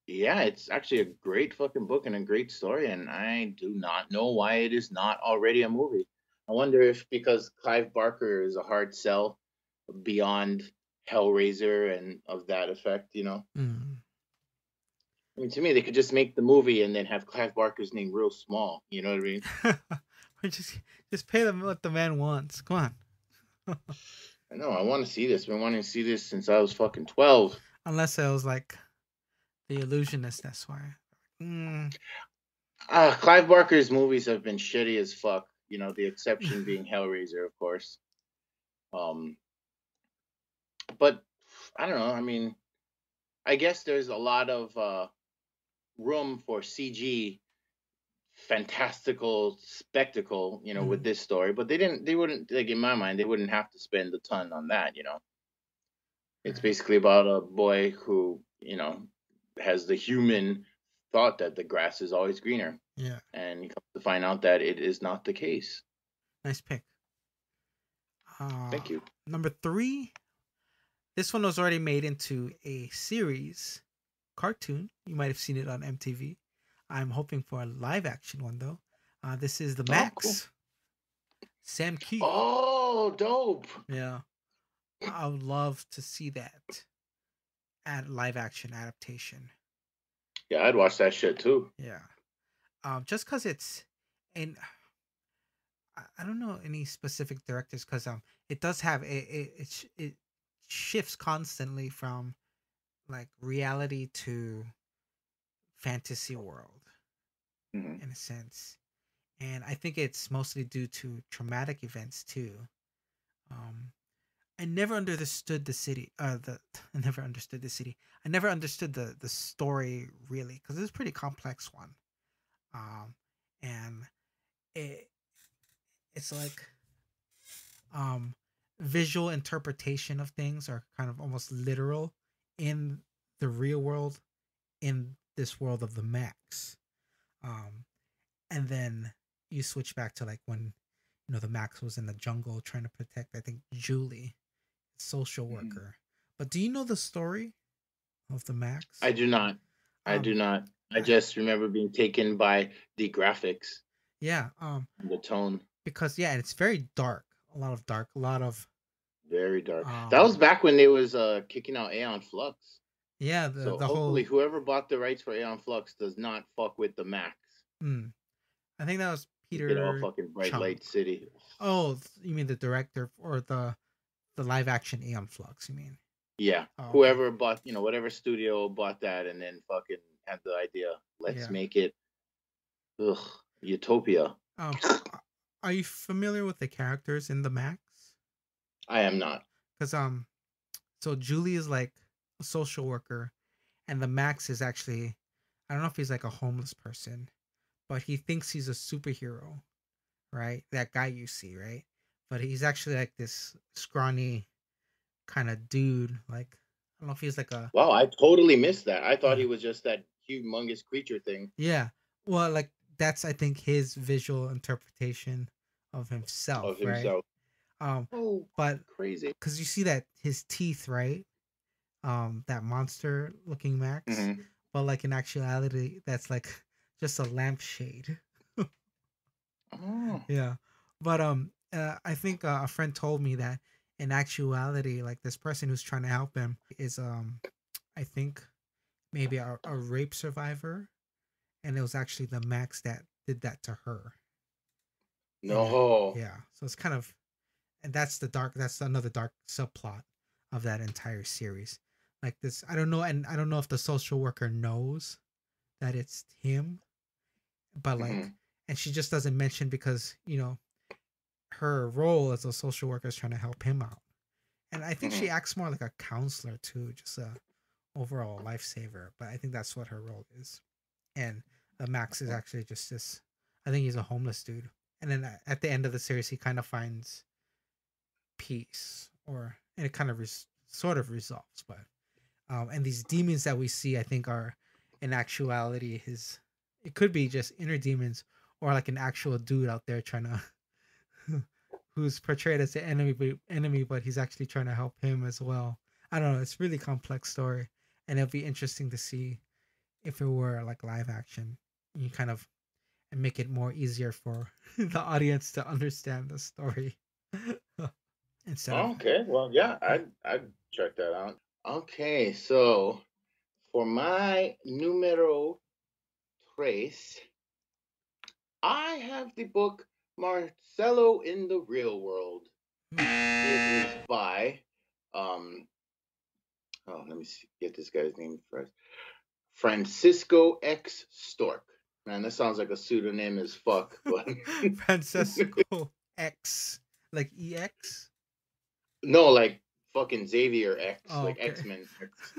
Yeah, it's actually a great fucking book and a great story, and I do not know why it is not already a movie. I wonder if because Clive Barker is a hard sell beyond Hellraiser and of that effect, you know. Mm. I mean, to me, they could just make the movie and then have Clive Barker's name real small. You know what I mean? Or just just pay them what the man wants. Come on. I know. I want to see this. I've been wanting to see this since I was fucking twelve. Unless it was like The Illusionist, that's why. Mm. Uh, Clive Barker's movies have been shitty as fuck. You know, the exception being Hellraiser, of course. Um, but I don't know. I mean, I guess there's a lot of uh, room for C G fantastical spectacle, you know, Mhm. with this story. But they didn't. They wouldn't like in my mind. They wouldn't have to spend a ton on that. You know, it's Right. basically about a boy who, you know, has the human thought that the grass is always greener, Yeah. and you come to find out that it is not the case. Nice pick. Uh, Thank you. Number three. This one was already made into a series cartoon. You might have seen it on M T V. I'm hoping for a live action one though. Uh, this is the Oh, Max. cool. Sam Keith. Oh, dope. Yeah. I would love to see that at live action adaptation. Yeah, I'd watch that shit too. Yeah. Um, just cause it's and I, I don't know any specific directors because um it does have it it it, sh- it shifts constantly from like reality to fantasy world Mhm. in a sense, and I think it's mostly due to traumatic events too. Um, I never understood the city. Uh, the I never understood the city. I never understood the the story really because it's a pretty complex one. Um, and it it's like um visual interpretation of things are kind of almost literal in the real world in this world of the Max. Um, and then you switch back to like when you know the Max was in the jungle trying to protect I think Julie, social Mhm. worker. But do you know the story of the Max? I do not. I do Um, not. I I- just remember being taken by the graphics yeah. Um, and the tone. because yeah, it's very dark. A lot of dark. A lot of Very dark. um. That was back when they was uh kicking out Aeon Flux. yeah. The So the hopefully whole. whoever bought the rights for Aeon Flux does not fuck with the Max. Hmm, I think that was You get all Peter fucking Bright Chung. Light City. Oh, th- you mean the director or the the live action Aeon Flux? You mean? Yeah. Oh, okay. Whoever bought, you know, whatever studio bought that and then fucking had the idea. Let's Yeah. make it ugh, Utopia. Um, are you familiar with the characters in the Max? I am not. Because um, so Julie is like a social worker, and the Max is actually, I don't know if he's like a homeless person, but he thinks he's a superhero, right? That guy you see, right? But he's actually like this scrawny kind of dude. Like I don't know if he's like a Wow, I totally missed that. I thought Yeah. he was just that humongous creature thing. yeah. Well, like that's I think his visual interpretation of himself, Of right? himself. Um, Oh, but crazy. because you see that his teeth, right? Um, that monster looking Max, Mhm. but like in actuality, that's like just a lampshade. Oh. Yeah, but um, uh, I think uh, a friend told me that in actuality, like this person who's trying to help him is um, I think maybe a, a rape survivor, and it was actually the Max that did that to her. No. Yeah, so it's kind of, and that's the dark. That's another dark subplot of that entire series. Like this, I don't know, and I don't know if the social worker knows that it's him, but like, Mhm. and she just doesn't mention because you know, her role as a social worker is trying to help him out, and I think she acts more like a counselor too, just a overall lifesaver. But I think that's what her role is, and uh, Max is actually just this. I think he's a homeless dude, and then a- at the end of the series, he kind of finds peace, or and it kind of res- sort of resolves. But um, and these demons that we see, I think, are in actuality his. It could be just inner demons, or like an actual dude out there trying to, who's portrayed as the enemy, but enemy, but he's actually trying to help him as well. I don't know. It's a really complex story, and it'll be interesting to see if it were like live action. You kind of and make it more easier for the audience to understand the story. Instead of Okay, well, yeah, I'd I'd check that out. Okay, so for my numero tres, I have the book Marcelo in the Real World. It is by um oh let me see, get this guy's name first. Francisco X Stork. Man, that sounds like a pseudonym as fuck, but Francisco X, like E X. no, like fucking Xavier X, Oh, like okay. X-Men X.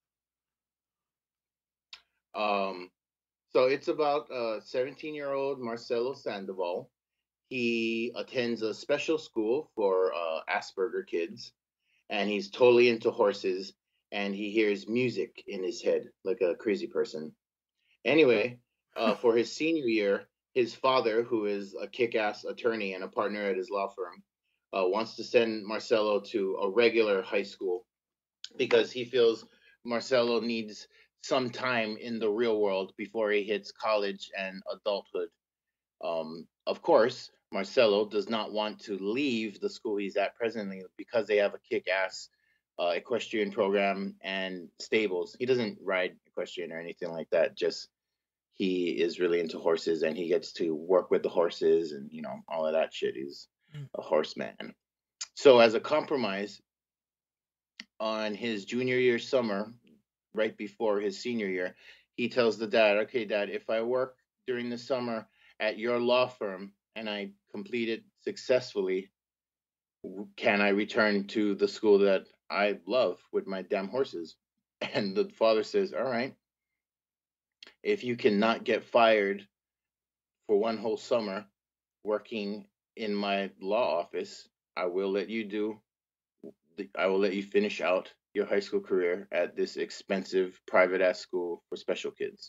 Um, so it's about uh seventeen-year-old Marcelo Sandoval. He attends a special school for uh, Asperger kids, and he's totally into horses, and he hears music in his head like a crazy person. Anyway, uh, for his senior year, his father, who is a kick-ass attorney and a partner at his law firm, uh, wants to send Marcelo to a regular high school because he feels Marcelo needs some time in the real world before he hits college and adulthood. Um, of course, Marcelo does not want to leave the school he's at presently because they have a kick-ass uh, equestrian program and stables. He doesn't ride equestrian or anything like that, just he is really into horses and he gets to work with the horses and, you know, all of that shit. He's a horseman. So as a compromise, on his junior year summer, right before his senior year, he tells the dad, okay, Dad, if I work during the summer at your law firm and I complete it successfully, can I return to the school that I love with my damn horses? And the father says, all right. If you cannot get fired for one whole summer working in my law office, I will let you do, I will let you finish out your high school career at this expensive private ass school for special kids.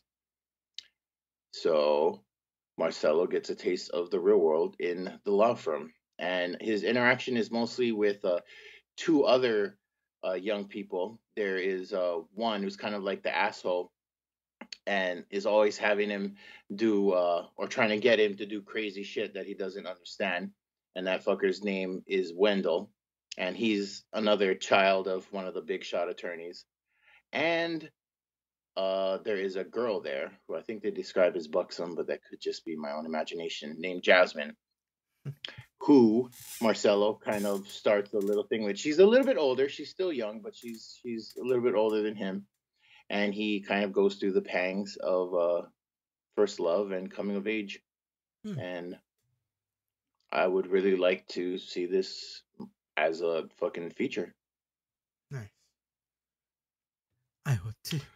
So Marcelo gets a taste of the real world in the law firm. And his interaction is mostly with uh, two other uh, young people. There is uh, one who's kind of like the asshole and is always having him do uh, or trying to get him to do crazy shit that he doesn't understand. And that fucker's name is Wendell. And he's another child of one of the big shot attorneys. And uh, there is a girl there who I think they describe as buxom, but that could just be my own imagination, named Jasmine, who Marcelo kind of starts a little thing with. She's a little bit older. She's still young, but she's she's a little bit older than him. And he kind of goes through the pangs of uh, first love and coming of age. Hmm. And I would really like to see this as a fucking feature. Nice. I would too.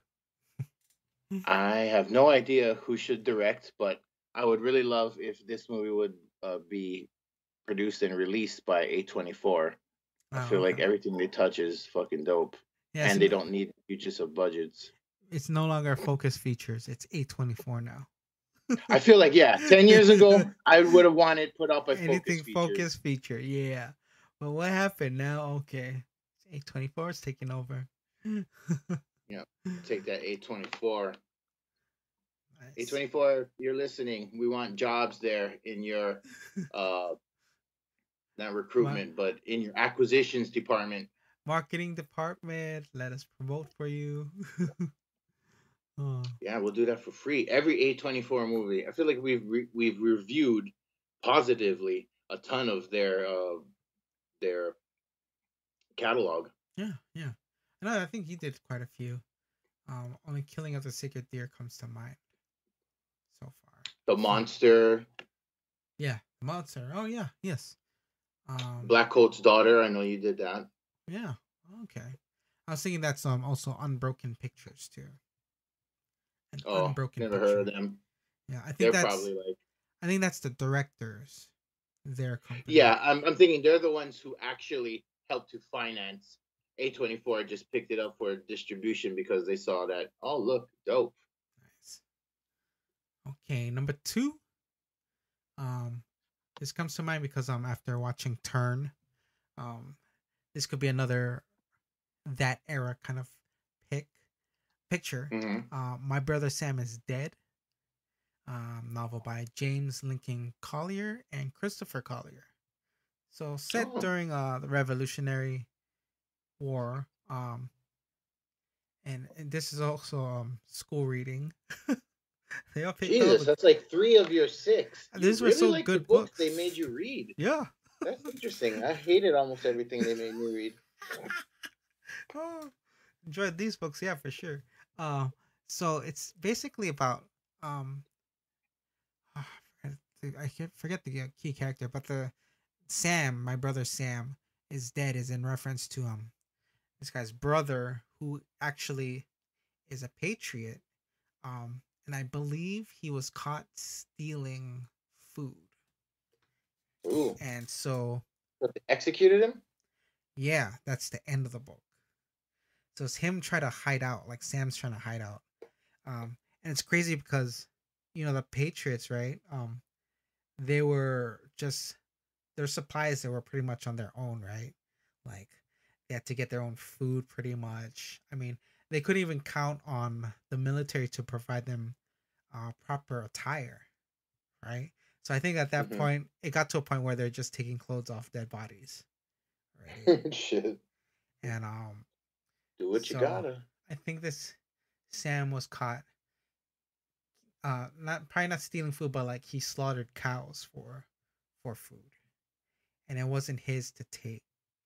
I have no idea who should direct, but I would really love if this movie would uh, be produced and released by A twenty-four. I Oh, feel like okay. everything they touch is fucking dope. Yeah, and so they don't need huge of budgets. It's no longer Focus Features. It's A twenty-four now. I feel like, yeah, ten years ago, I would have wanted put up a Anything Focus Features. Focus Feature, yeah. But what happened now? Okay. A twenty-four is taking over. Yeah, take that A twenty-four. Nice. A twenty-four, you're listening. We want jobs there in your, uh, not recruitment, but in your acquisitions department. Marketing department, let us promote for you. Oh. Yeah, we'll do that for free. Every A twenty-four movie. I feel like we've re- we've reviewed positively a ton of their uh, their catalog. Yeah, yeah. No, I think he did quite a few. Um, only Killing of the Sacred Deer comes to mind so far. The Monster. Yeah, Monster. Oh yeah, yes. Um, Black Coat's Daughter. I know you did that. Yeah. Okay. I was thinking that's um also Unbroken Pictures too. An Oh, Unbroken never Picture. heard of them. Yeah, I think They're that's probably like. I think that's the directors, their company. Yeah, I'm I'm thinking they're the ones who actually helped to finance. A twenty-four just picked it up for distribution because they saw that. Oh, look, dope. Nice. Okay, number two. Um, this comes to mind because um after watching Turn, um, this could be another that era kind of pick. picture. Mm-hmm. Uh, My Brother Sam is Dead. Um, novel by James Lincoln Collier and Christopher Collier. So set Oh. during uh the Revolutionary War. Um, and, and this is also um school reading. They all picked Jesus, up. that's like three of your six. You These were really so like good the books books. they made you read. Yeah. That's interesting. I hated almost everything they made me read. Oh, enjoyed these books, yeah, for sure. Um, so it's basically about um, I can't forget the uh, key character, but the Sam, my brother Sam, is dead. Is in reference to um this guy's brother who actually is a patriot. Um, and I believe he was caught stealing food. Ooh. And so But they executed him? yeah, that's the end of the book. So it's him trying to hide out, like Sam's trying to hide out. Um, and it's crazy because, you know, the Patriots, right? Um, they were just their supplies. They were pretty much on their own, right? Like they had to get their own food, pretty much. I mean, they couldn't even count on the military to provide them uh, proper attire, right? So I think at that Mhm. point, it got to a point where they're just taking clothes off dead bodies, right? Shit. And um, Do what you so gotta. I think this Sam was caught, uh, not probably not stealing food, but like he slaughtered cows for, for food, and it wasn't his to take.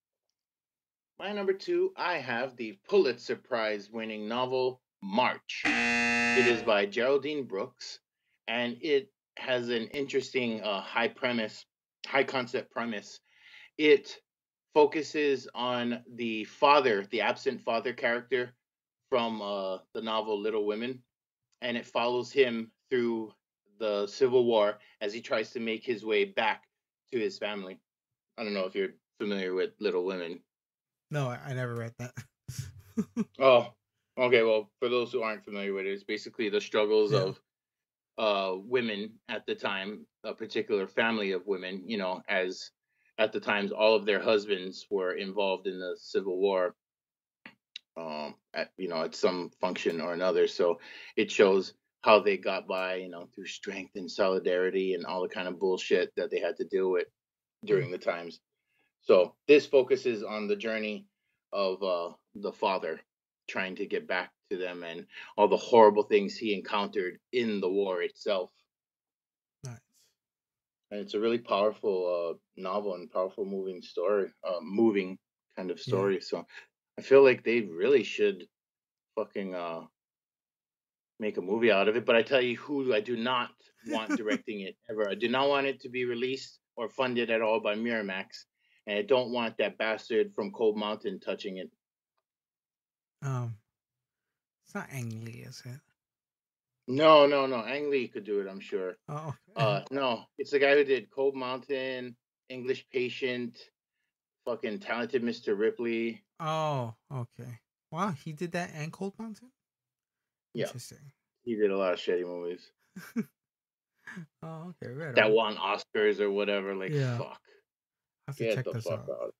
My number two, I have the Pulitzer Prize winning novel March. It is by Geraldine Brooks, and it has an interesting uh, high premise, high concept premise. It focuses on the father, the absent father character from uh, the novel Little Women, and it follows him through the Civil War as he tries to make his way back to his family. I don't know if you're familiar with Little Women. No, I, I never read that. Oh, okay. Well, for those who aren't familiar with it, it's basically the struggles Yeah. of uh, women at the time, a particular family of women, you know, as at the times all of their husbands were involved in the Civil War, um, at, you know, at some function or another. So it shows how they got by, you know, through strength and solidarity and all the kind of bullshit that they had to deal with during the times. So this focuses on the journey of uh, the father trying to get back to them and all the horrible things he encountered in the war itself. Nice. And it's a really powerful uh, novel and powerful moving story, uh, moving kind of story. So I feel like they really should fucking uh, make a movie out of it. But I tell you who I do not want directing it ever. I do not want it to be released or funded at all by Miramax. And I don't want that bastard from Cold Mountain touching it. Um, it's not Ang Lee, is it? No, no, no. Ang Lee could do it, I'm sure. Oh, Uh, no, it's the guy who did Cold Mountain, English Patient, fucking Talented Mister Ripley. oh, okay. Wow, he did that and Cold Mountain. Yeah, Interesting. he did a lot of shitty movies Oh, okay, right. that on. won Oscars or whatever. Like, Yeah. fuck. I have to Get check the this fuck out. out.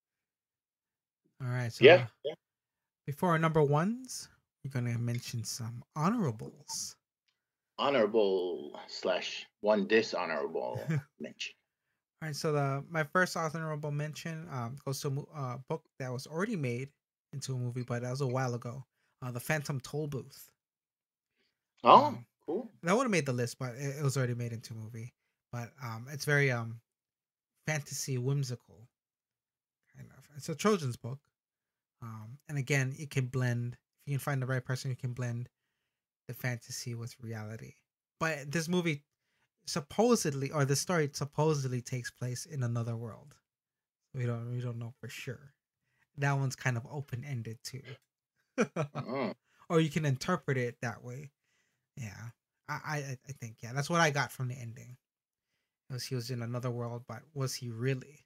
All right, so Yeah, uh, yeah. before our number ones, we're gonna mention some honorables. Honorable slash one dishonorable mention. All right, so the my first honorable mention um goes to a mo- uh, book that was already made into a movie, but that was a while ago. Uh, The Phantom Toll Booth. Oh, Um, cool. that would have made the list, but it, it was already made into a movie. But um, it's very um fantasy whimsical kind of. It's a children's book. Um, and again, it can blend. If you can find the right person, you can blend the fantasy with reality. But this movie supposedly, or the story supposedly takes place in another world. We don't we don't know for sure. That one's kind of open ended too. Oh. Or you can interpret it that way. Yeah, I, I I think yeah, that's what I got from the ending. It was he was in another world, but was he really?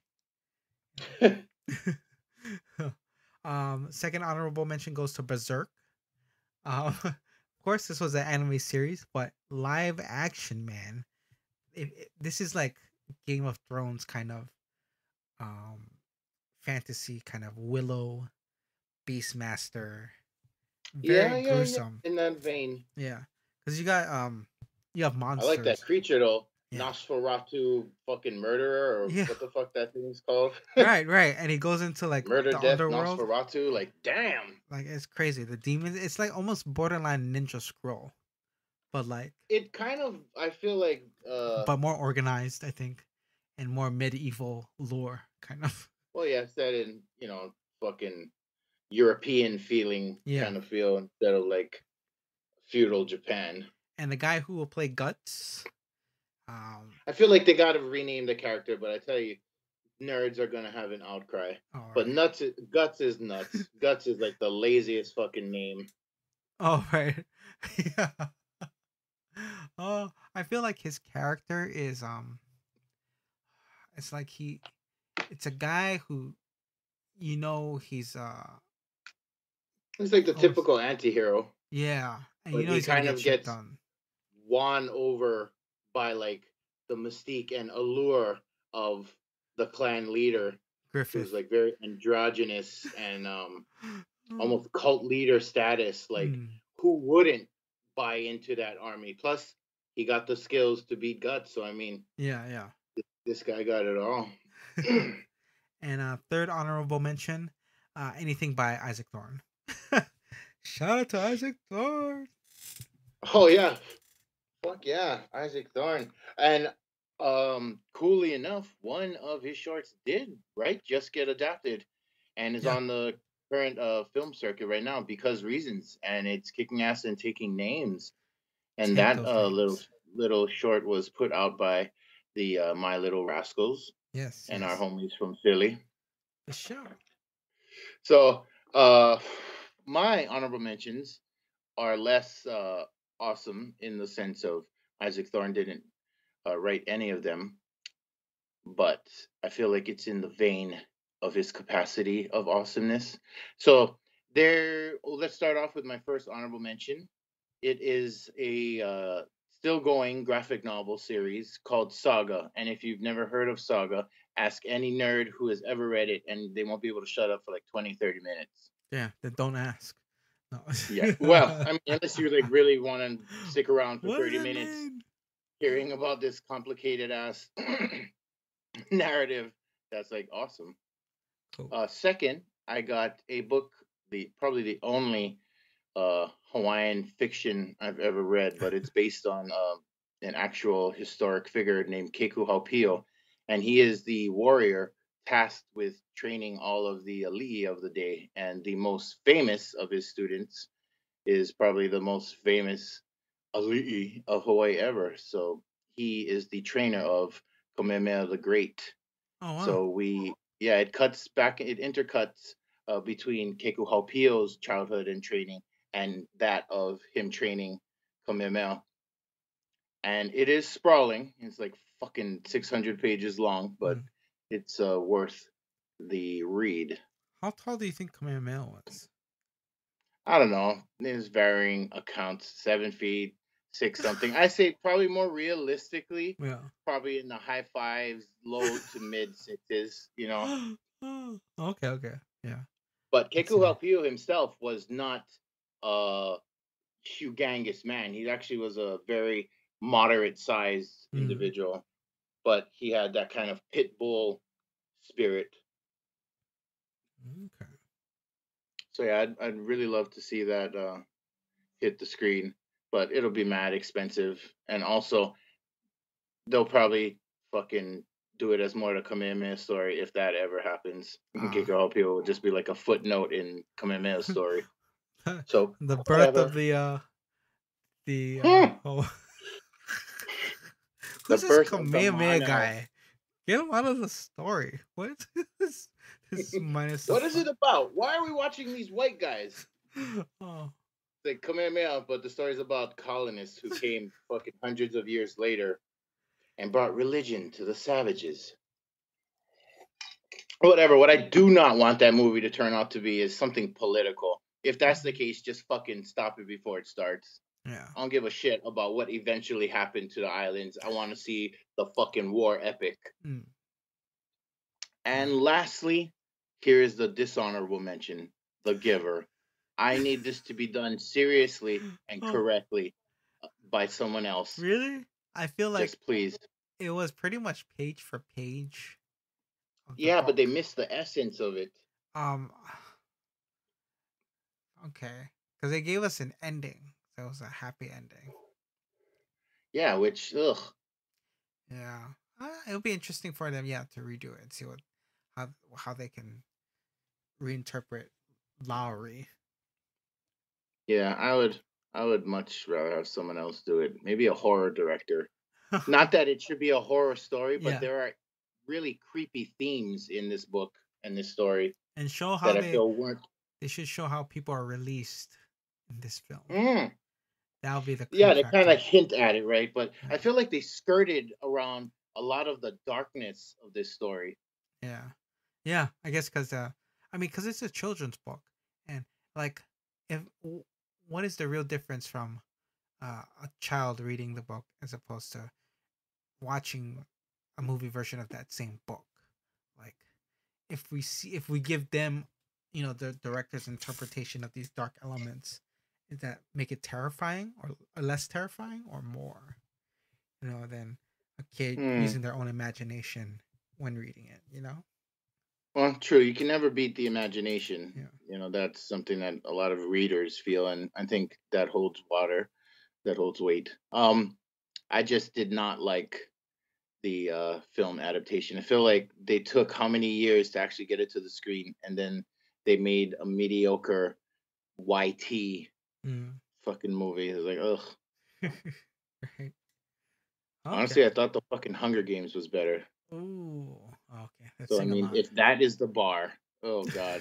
um, second honorable mention goes to Berserk. Um, of course, this was an anime series, but live action, man. It, it- this is like Game of Thrones kind of um fantasy, kind of Willow, Beastmaster, very Yeah, yeah, yeah. gruesome. In that vein. Yeah, because you got um, you have I monsters. like that creature though. Yeah. Nosferatu fucking murderer, or Yeah. what the fuck that thing's called? Right, right, and he goes into like Murder, the death, underworld. Nosferatu. Like, damn. Like it's crazy. The demons. It's like almost borderline Ninja Scroll, but like, It kind of, I feel like, uh, but more organized, I think, and more medieval lore, kind of. well, yeah, set in, you know, fucking European feeling Yeah. kind of feel instead of like feudal Japan. And the guy who will play Guts, um, I feel like they got to rename the character, but I tell you, nerds are gonna have an outcry. oh, But right. nuts, is, guts is nuts. Guts is like the laziest fucking name. oh right, yeah. Oh, I feel like his character is um, it's like he, it's a guy who, you know, he's uh, He's like the Oh, typical anti-hero, yeah, and but you know he he's gonna kind get of shit gets done. won over by like the mystique and allure of the clan leader, Griffith. who's like very androgynous and um almost cult leader status. Like, Mm. who wouldn't buy into that army? Plus, he got the skills to beat Guts. So I mean, Yeah, yeah. this guy got it all. And uh, third honorable mention, uh, anything by Isaac Thorne. Shout out to Isaac Thorne. Oh yeah, fuck yeah, Isaac Thorne. And um, coolly enough, one of his shorts did right just get adapted, and is Yeah. on the current uh film circuit right now because reasons, and it's kicking ass and taking names. And Take that those uh little names. little short was put out by the uh, My Little Rascals Yes. and yes. our homies from Philly. The show. So, uh, my honorable mentions are less uh, awesome in the sense of Isaac Thorne didn't uh, write any of them, but I feel like it's in the vein of his capacity of awesomeness. So, there, well, let's start off with my first honorable mention. It is a uh, still going graphic novel series called Saga. And if you've never heard of Saga, ask any nerd who has ever read it, and they won't be able to shut up for like twenty, thirty minutes. Yeah, then don't ask. No. Yeah. Well, I mean, unless you like really want to stick around for What does thirty it minutes mean? hearing about this complicated ass narrative, that's like awesome. Cool. Uh, second, I got a book, the probably the only uh, Hawaiian fiction I've ever read, but it's based on uh, an actual historic figure named Keku Haupio, and he is the warrior tasked with training all of the ali'i of the day, and the most famous of his students is probably the most famous ali'i of Hawaii ever. So he is the trainer of Kamehameha the Great. Oh wow. So we, yeah, it cuts back, it intercuts uh, between Keku Haupio's childhood and training and that of him training Kamehameha. And it is sprawling. It's like fucking six hundred pages long, but Mm. it's uh, worth the read. How tall do you think Kamehameha was? I don't know. There's varying accounts, seven feet, six something. I say probably more realistically, Yeah. probably in the high fives, low to mid sixes, you know. okay, okay. Yeah. But Let's Keku see. Haupio himself was not a humongous man. He actually was a very moderate sized Mm. individual, but he had that kind of pit bull spirit. Okay. So yeah, I'd, I'd really love to see that uh, hit the screen, but it'll be mad expensive, and also they'll probably fucking do it as more of a Kamehameha story if that ever happens. Ah. Keku Haupio will just be like a footnote in Kamehameha's story. So The birth whatever. of the uh the Hmm. uh, oh. The Who's this birth of the Kamehameha monarch. guy? Get him out of the story. What? this, this minus. the What is fu- it about? Why are we watching these white guys? Oh, It's like Kamehameha, but the story's about colonists who came fucking hundreds of years later and brought religion to the savages. Whatever. What I do not want that movie to turn out to be is something political. If that's the case, just fucking stop it before it starts. yeah. I don't give a shit about what eventually happened to the islands. I want to see the fucking war epic. Mm. And lastly, here is the dishonorable mention, The Giver. I need this to be done seriously and Oh. correctly uh, by someone else. Really? I feel like Just please. it was pretty much page for page of the Yeah, but they book. missed the essence of it. Um. Okay, because they gave us an ending. So it was a happy ending. Yeah, which ugh. Yeah, uh, it'll be interesting for them. Yeah, to redo it and see what how how they can reinterpret Lowry. Yeah, I would I would much rather have someone else do it. Maybe a horror director. Not that it should be a horror story, but Yeah. there are really creepy themes in this book and this story And show how that I they feel weren't. they should show how people are released in this film. Mm. That'll be the Yeah, creep they factor. kind of hint at it, right? But Yeah. I feel like they skirted around a lot of the darkness of this story. Yeah, yeah. I guess because uh, I mean, because it's a children's book, and like, if w- what is the real difference from uh, a child reading the book as opposed to watching a movie version of that same book? Like, if we see if we give them, you know, the director's interpretation of these dark elements, does that make it terrifying or, or less terrifying or more? You know, than a kid Hmm. using their own imagination when reading it. You know. Well, true. You can never beat the imagination. Yeah. You know, that's something that a lot of readers feel, and I think that holds water, that holds weight. Um, I just did not like the uh, film adaptation. I feel like they took how many years to actually get it to the screen, and then they made a mediocre Y T Mm. fucking movie. It was like, ugh. Right. Honestly, I thought the fucking Hunger Games was better. Ooh. Okay. Let's So I sing mean, along. if that is the bar, oh god.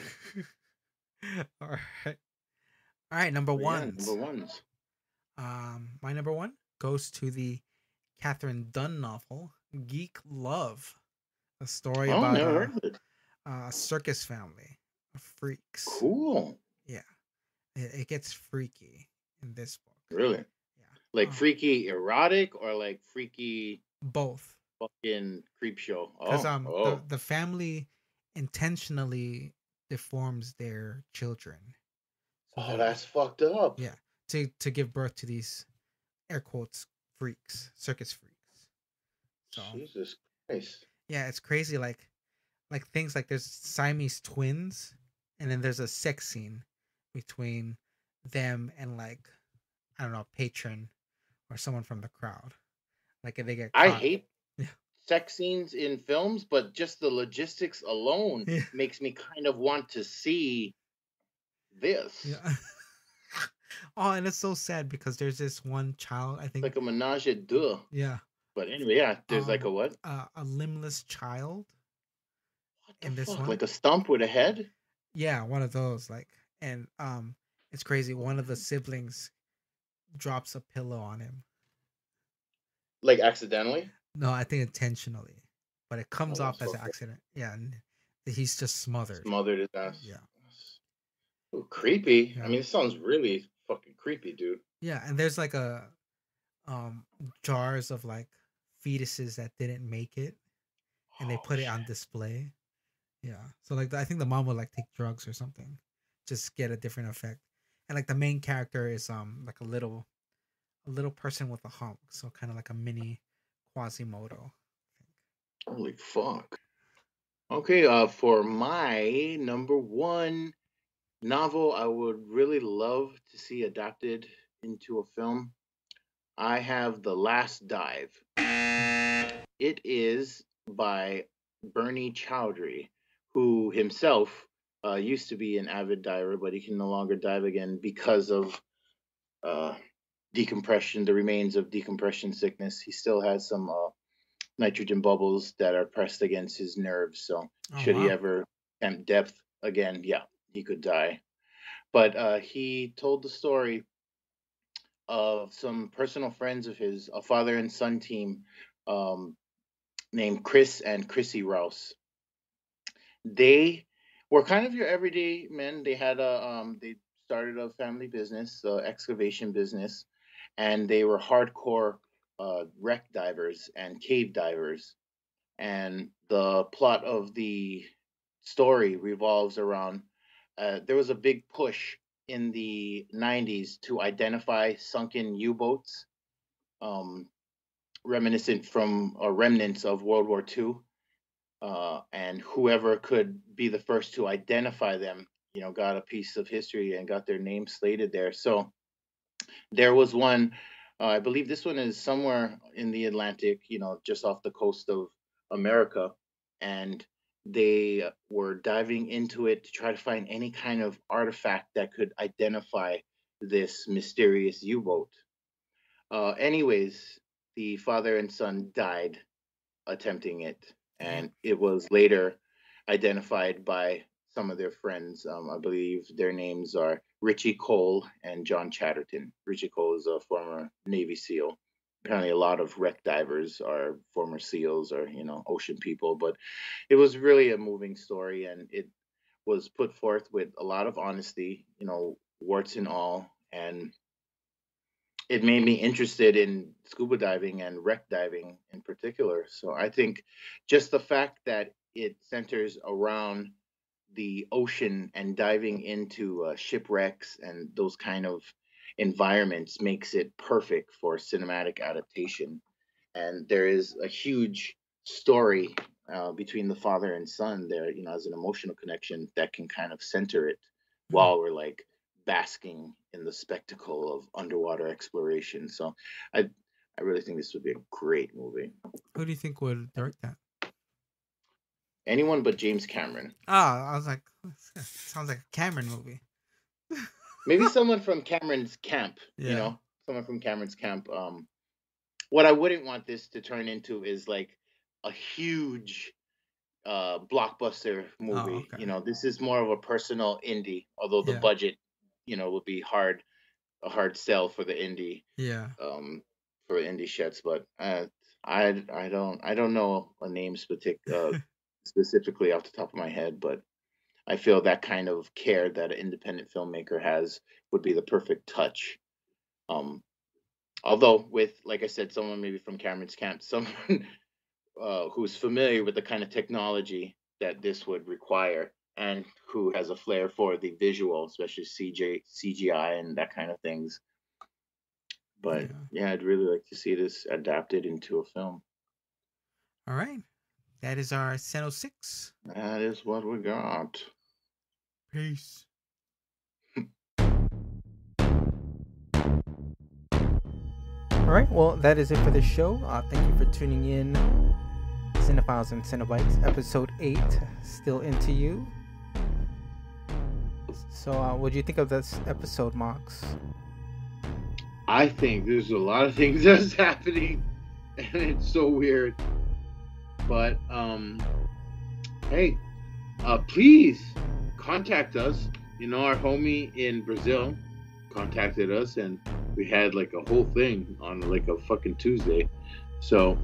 All right. All right. Number But yeah, ones. number ones. Um, my number one goes to the Catherine Dunn novel, Geek Love, a story Oh, about never a, heard of it. a circus family of freaks. Cool. Yeah. It, it gets freaky in this book. Really? Yeah. Like Oh. freaky erotic or like freaky Both. fucking creep show? Because Oh, um oh. the, the family intentionally deforms their children. So Oh, that- that's fucked up. yeah. To to give birth to these air quotes freaks, circus freaks. So Jesus Christ. yeah, it's crazy. Like like things like there's Siamese twins, and then there's a sex scene between them and like I don't know, a patron or someone from the crowd. Like if they get I caught- hate Yeah. sex scenes in films, but just the logistics alone Yeah. makes me kind of want to see this. Yeah. Oh, and it's so sad because there's this one child, I think. Like a menage a deux. Yeah. But anyway, yeah, there's like a Um, what? Uh, a limbless child. What the in this fuck? one. Like a stump with a head? Yeah, one of those. Like, and um, it's crazy. One of the siblings drops a pillow on him. Like accidentally? No, I think intentionally, but it comes Oh, off that's as an fucked up. accident. Yeah, and he's just smothered. Smothered his ass. Yeah. Ooh, creepy. Yeah. I mean, it sounds really fucking creepy, dude. Yeah, and there's like a um jars of like fetuses that didn't make it, and they Oh, put it on display. Yeah, so like I think the mom would like take drugs or something, just get a different effect. And like the main character is um like a little, a little person with a hump, so kind of like a mini Quasimodo. Holy fuck. Okay, uh, for my number one novel I would really love to see adapted into a film, I have The Last Dive. It is by Bernie Chowdhury, who himself uh, used to be an avid diver, but he can no longer dive again because of uh, decompression, the remains of decompression sickness. He still has some uh, nitrogen bubbles that are pressed against his nerves. So Oh, should he wow. ever attempt depth again, yeah, he could die. But uh, he told the story of some personal friends of his, a father and son team um, named Chris and Chrissy Rouse. They were kind of your everyday men. They had a, um, they started a family business, uh, excavation business, and they were hardcore uh, wreck divers and cave divers. And the plot of the story revolves around uh, there was a big push in the nineties to identify sunken U-boats, um, reminiscent from or remnants of World War Two. Uh, and whoever could be the first to identify them, you know, got a piece of history and got their name slated there. So there was one, uh, I believe this one is somewhere in the Atlantic, you know, just off the coast of America. And they were diving into it to try to find any kind of artifact that could identify this mysterious U-boat. Uh, anyways, the father and son died attempting it. And it was later identified by some of their friends. Um, I believe their names are Richie Cole and John Chatterton. Richie Cole is a former Navy SEAL. Apparently, a lot of wreck divers are former SEALs or, you know, ocean people. But it was really a moving story, and it was put forth with a lot of honesty, you know, warts and all. And it made me interested in scuba diving and wreck diving in particular. So I think just the fact that it centers around the ocean and diving into uh, shipwrecks and those kind of environments makes it perfect for cinematic adaptation. And there is a huge story uh, between the father and son there, you know, as an emotional connection that can kind of center it mm-hmm. while we're like basking in the spectacle of underwater exploration. So I I really think this would be a great movie. Who do you think would direct that? Anyone but James Cameron. Ah, I was like, sounds like a Cameron movie. Maybe someone from Cameron's camp, yeah. you know, someone from Cameron's camp. Um, what I wouldn't want this to turn into is like a huge uh, blockbuster movie. Oh, okay. You know, this is more of a personal indie, although the yeah. budget, you know, would be hard, a hard sell for the indie. Yeah. Um, for indie shits, but uh, I I don't I don't know a name specific uh, specifically off the top of my head, but I feel that kind of care that an independent filmmaker has would be the perfect touch. Um, although with, like I said, someone maybe from Cameron's camp, someone uh, who's familiar with the kind of technology that this would require, and who has a flair for the visual, especially C J, C G I and that kind of things. But yeah. yeah, I'd really like to see this adapted into a film. All right. That is our Sen oh six. That is what we got. Peace. All right. Well, that is it for the show. Uh, thank you for tuning in. Cinephiles and Cenobites, episode eight, still into you. So, uh, what do you think of this episode, Mox? I think there's a lot of things that's happening, and it's so weird. But um, hey, uh, please contact us. You know, our homie in Brazil contacted us, and we had like a whole thing on like a fucking Tuesday. So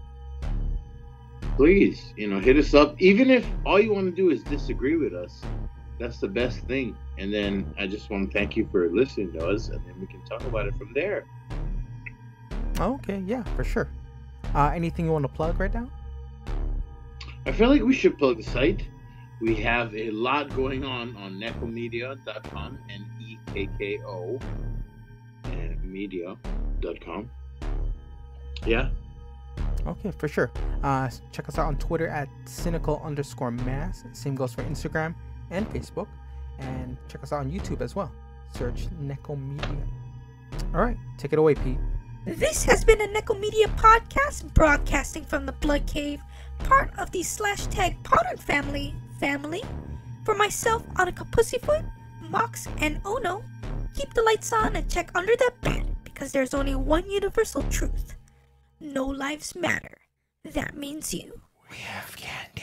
please, you know, hit us up. Even if all you want to do is disagree with us, that's the best thing. And then I just want to thank you for listening to us, and then we can talk about it from there. Okay, yeah, for sure. Uh, anything you want to plug right now? I feel like we should plug the site. We have a lot going on on nekomedia dot com, N E K K O, and media dot com. Yeah. Okay, for sure. Uh, check us out on Twitter at cynical underscore mass. Same goes for Instagram and Facebook. And check us out on YouTube as well. Search Nekomedia. All right, take it away, Pete. This has been a Nekomedia podcast broadcasting from the Blood Cave, part of the slash tag Potter family. Family. For myself, Annika Pussyfoot, Mox, and Ono, keep the lights on and check under that bed, because there's only one universal truth. No lives matter. That means you. We have candy.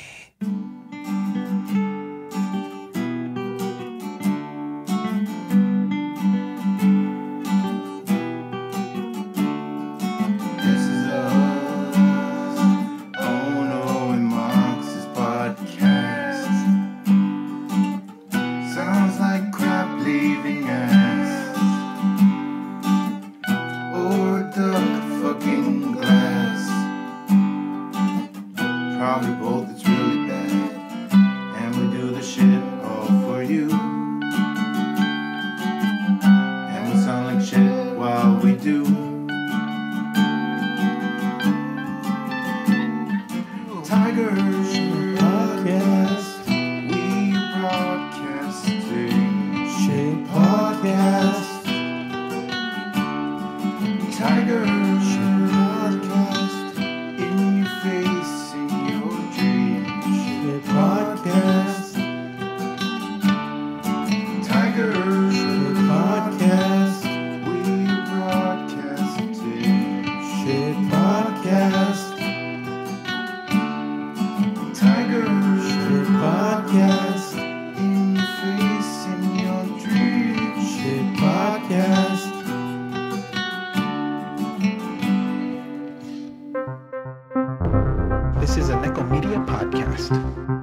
This is a Neko Media podcast.